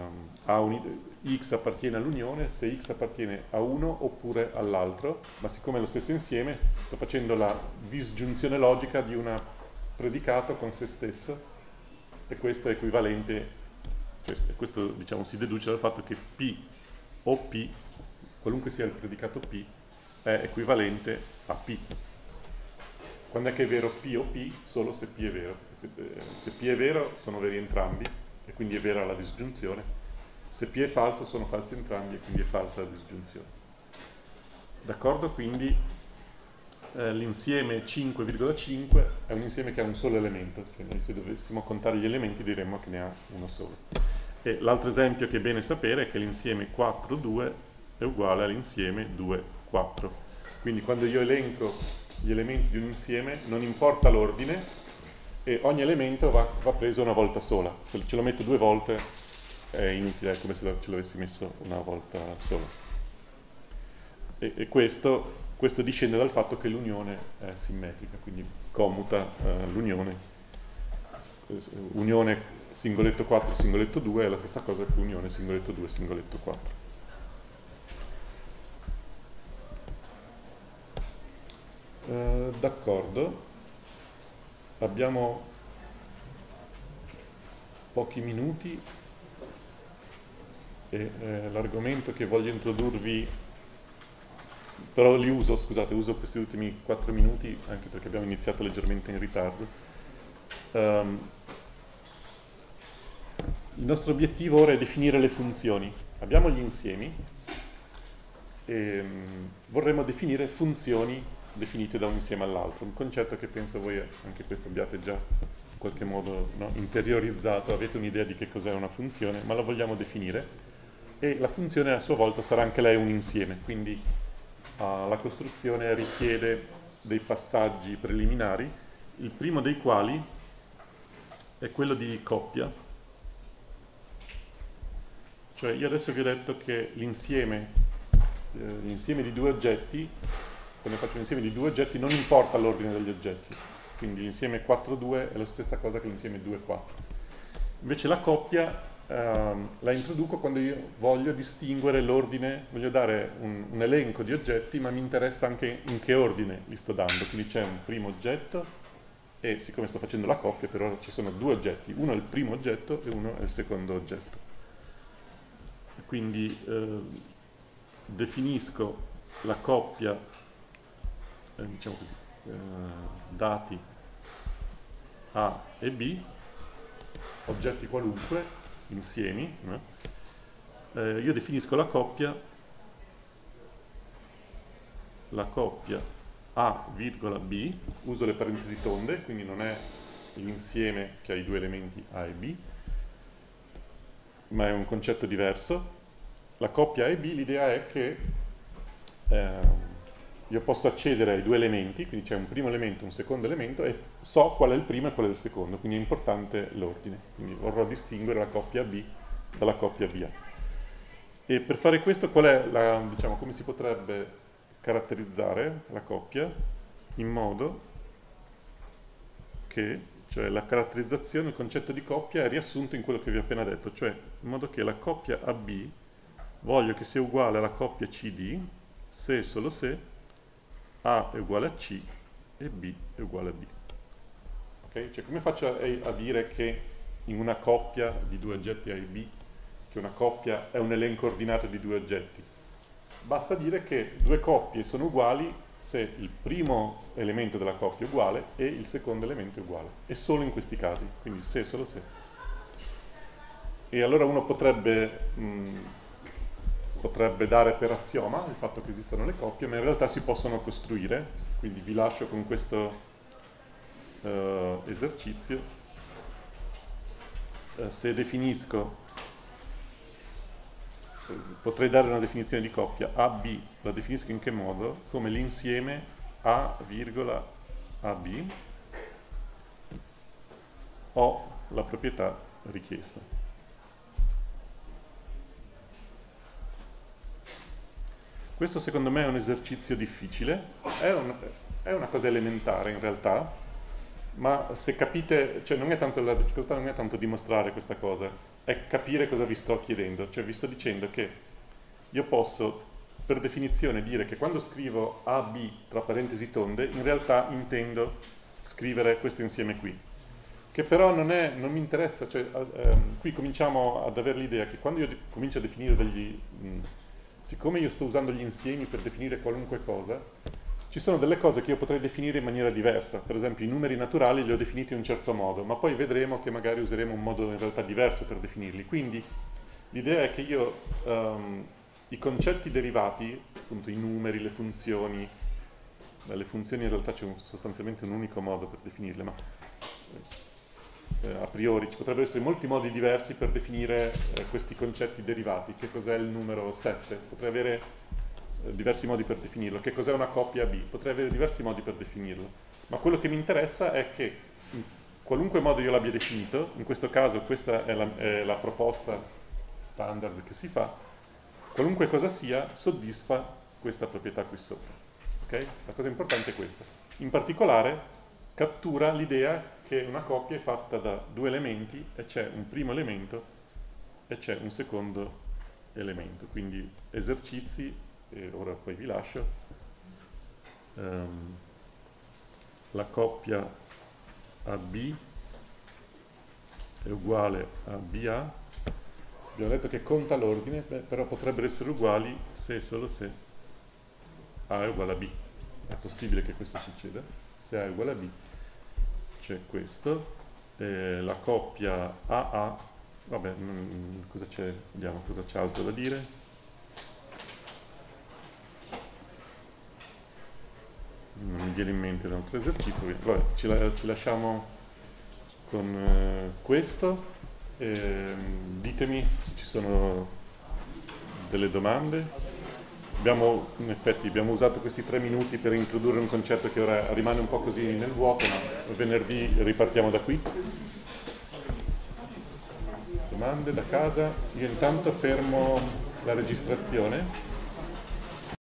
X appartiene all'unione se X appartiene a uno oppure all'altro, ma siccome è lo stesso insieme sto facendo la disgiunzione logica di un predicato con se stesso, e questo è equivalente, cioè questo diciamo si deduce dal fatto che P o P, qualunque sia il predicato P, è equivalente a P. Quando è che è vero P o P? Solo se P è vero. Se P è vero sono veri entrambi e quindi è vera la disgiunzione. Se P è falso sono falsi entrambi e quindi è falsa la disgiunzione. D'accordo? Quindi l'insieme 5,5 è un insieme che ha un solo elemento. Cioè noi se dovessimo contare gli elementi diremmo che ne ha uno solo. E l'altro esempio che è bene sapere è che l'insieme 4,2 è uguale all'insieme 2, 4. Quindi quando io elenco gli elementi di un insieme non importa l'ordine e ogni elemento va preso una volta sola. Se ce lo metto 2 volte è inutile, è come se ce l'avessi messo una volta sola. E questo discende dal fatto che l'unione è simmetrica, quindi commuta l'unione. Unione singoletto 4, singoletto 2 è la stessa cosa che unione singoletto 2, singoletto 4. D'accordo, abbiamo pochi minuti e l'argomento che voglio introdurvi, però uso questi ultimi 4 minuti anche perché abbiamo iniziato leggermente in ritardo. Il nostro obiettivo ora è definire le funzioni. Abbiamo gli insiemi e vorremmo definire funzioni definite da un insieme all'altro, un concetto che penso voi anche questo abbiate già in qualche modo interiorizzato, avete un'idea di che cos'è una funzione, ma la vogliamo definire e la funzione a sua volta sarà anche lei un insieme, quindi la costruzione richiede dei passaggi preliminari, il primo dei quali è quello di coppia, cioè io adesso vi ho detto che l'insieme di 2 oggetti, quando faccio un insieme di 2 oggetti non importa l'ordine degli oggetti, quindi l'insieme 4-2 è la stessa cosa che l'insieme 2-4. Invece la coppia la introduco quando io voglio distinguere l'ordine, voglio dare un elenco di oggetti, ma mi interessa anche in che ordine li sto dando, quindi c'è un primo oggetto e siccome sto facendo la coppia per ora ci sono 2 oggetti, uno è il primo oggetto e uno è il secondo oggetto. Quindi definisco la coppia, diciamo così, dati A e B, oggetti qualunque, insiemi, io definisco la coppia A, B, uso le parentesi tonde, quindi non è l'insieme che ha i 2 elementi A e B, ma è un concetto diverso. La coppia A e B, l'idea è che io posso accedere ai 2 elementi, quindi c'è un primo elemento e un secondo elemento, e so qual è il primo e qual è il secondo, quindi è importante l'ordine. Quindi vorrò distinguere la coppia B dalla coppia BA. E per fare questo, qual è diciamo, come si potrebbe caratterizzare la coppia? In modo che, cioè la caratterizzazione, il concetto di coppia è riassunto in quello che vi ho appena detto, cioè in modo che la coppia AB voglio che sia uguale alla coppia CD se e solo se A è uguale a C e B è uguale a D. Okay? Cioè, come faccio a dire che in una coppia di 2 oggetti A e B, che una coppia è un elenco ordinato di 2 oggetti? Basta dire che 2 coppie sono uguali se il primo elemento della coppia è uguale e il secondo elemento è uguale. E solo in questi casi, quindi se e solo se. E allora uno potrebbe dare per assioma il fatto che esistano le coppie, ma in realtà si possono costruire, quindi vi lascio con questo esercizio. Se definisco, potrei dare una definizione di coppia AB, la definisco in che modo? Come l'insieme A, AB ho la proprietà richiesta. Questo secondo me è un esercizio difficile, è una cosa elementare in realtà, ma se capite, cioè la difficoltà non è tanto dimostrare questa cosa, è capire cosa vi sto chiedendo. Cioè vi sto dicendo che io posso per definizione dire che quando scrivo AB tra parentesi tonde, in realtà intendo scrivere questo insieme qui, che però non mi interessa, cioè qui cominciamo ad avere l'idea che quando io comincio a definire siccome io sto usando gli insiemi per definire qualunque cosa, ci sono delle cose che io potrei definire in maniera diversa. Per esempio i numeri naturali li ho definiti in un certo modo, ma poi vedremo che magari useremo un modo in realtà diverso per definirli. Quindi l'idea è che io i concetti derivati, appunto i numeri, le funzioni in realtà c'è sostanzialmente un unico modo per definirle, ma a priori, ci potrebbero essere molti modi diversi per definire questi concetti derivati. Che cos'è il numero 7? Potrei avere diversi modi per definirlo. Che cos'è una coppia B? Potrei avere diversi modi per definirlo. Ma quello che mi interessa è che in qualunque modo io l'abbia definito, in questo caso questa è la proposta standard che si fa, qualunque cosa sia, soddisfa questa proprietà qui sopra. Okay? La cosa importante è questa. In particolare cattura l'idea che una coppia è fatta da due elementi e c'è un primo elemento e c'è un secondo elemento. Quindi esercizi, e ora poi vi lascio, la coppia AB è uguale a BA. Abbiamo detto che conta l'ordine, però potrebbero essere uguali se e solo se A è uguale a B. È possibile che questo succeda. Se A è uguale a B c'è questo. La coppia AA, vabbè, cosa c'è? Vediamo cosa c'è altro da dire. Non mi viene in mente un altro esercizio. Vabbè, ci lasciamo con questo. Ditemi se ci sono delle domande. In effetti abbiamo usato questi 3 minuti per introdurre un concetto che ora rimane un po' così nel vuoto, ma venerdì ripartiamo da qui. Domande da casa? Io intanto fermo la registrazione.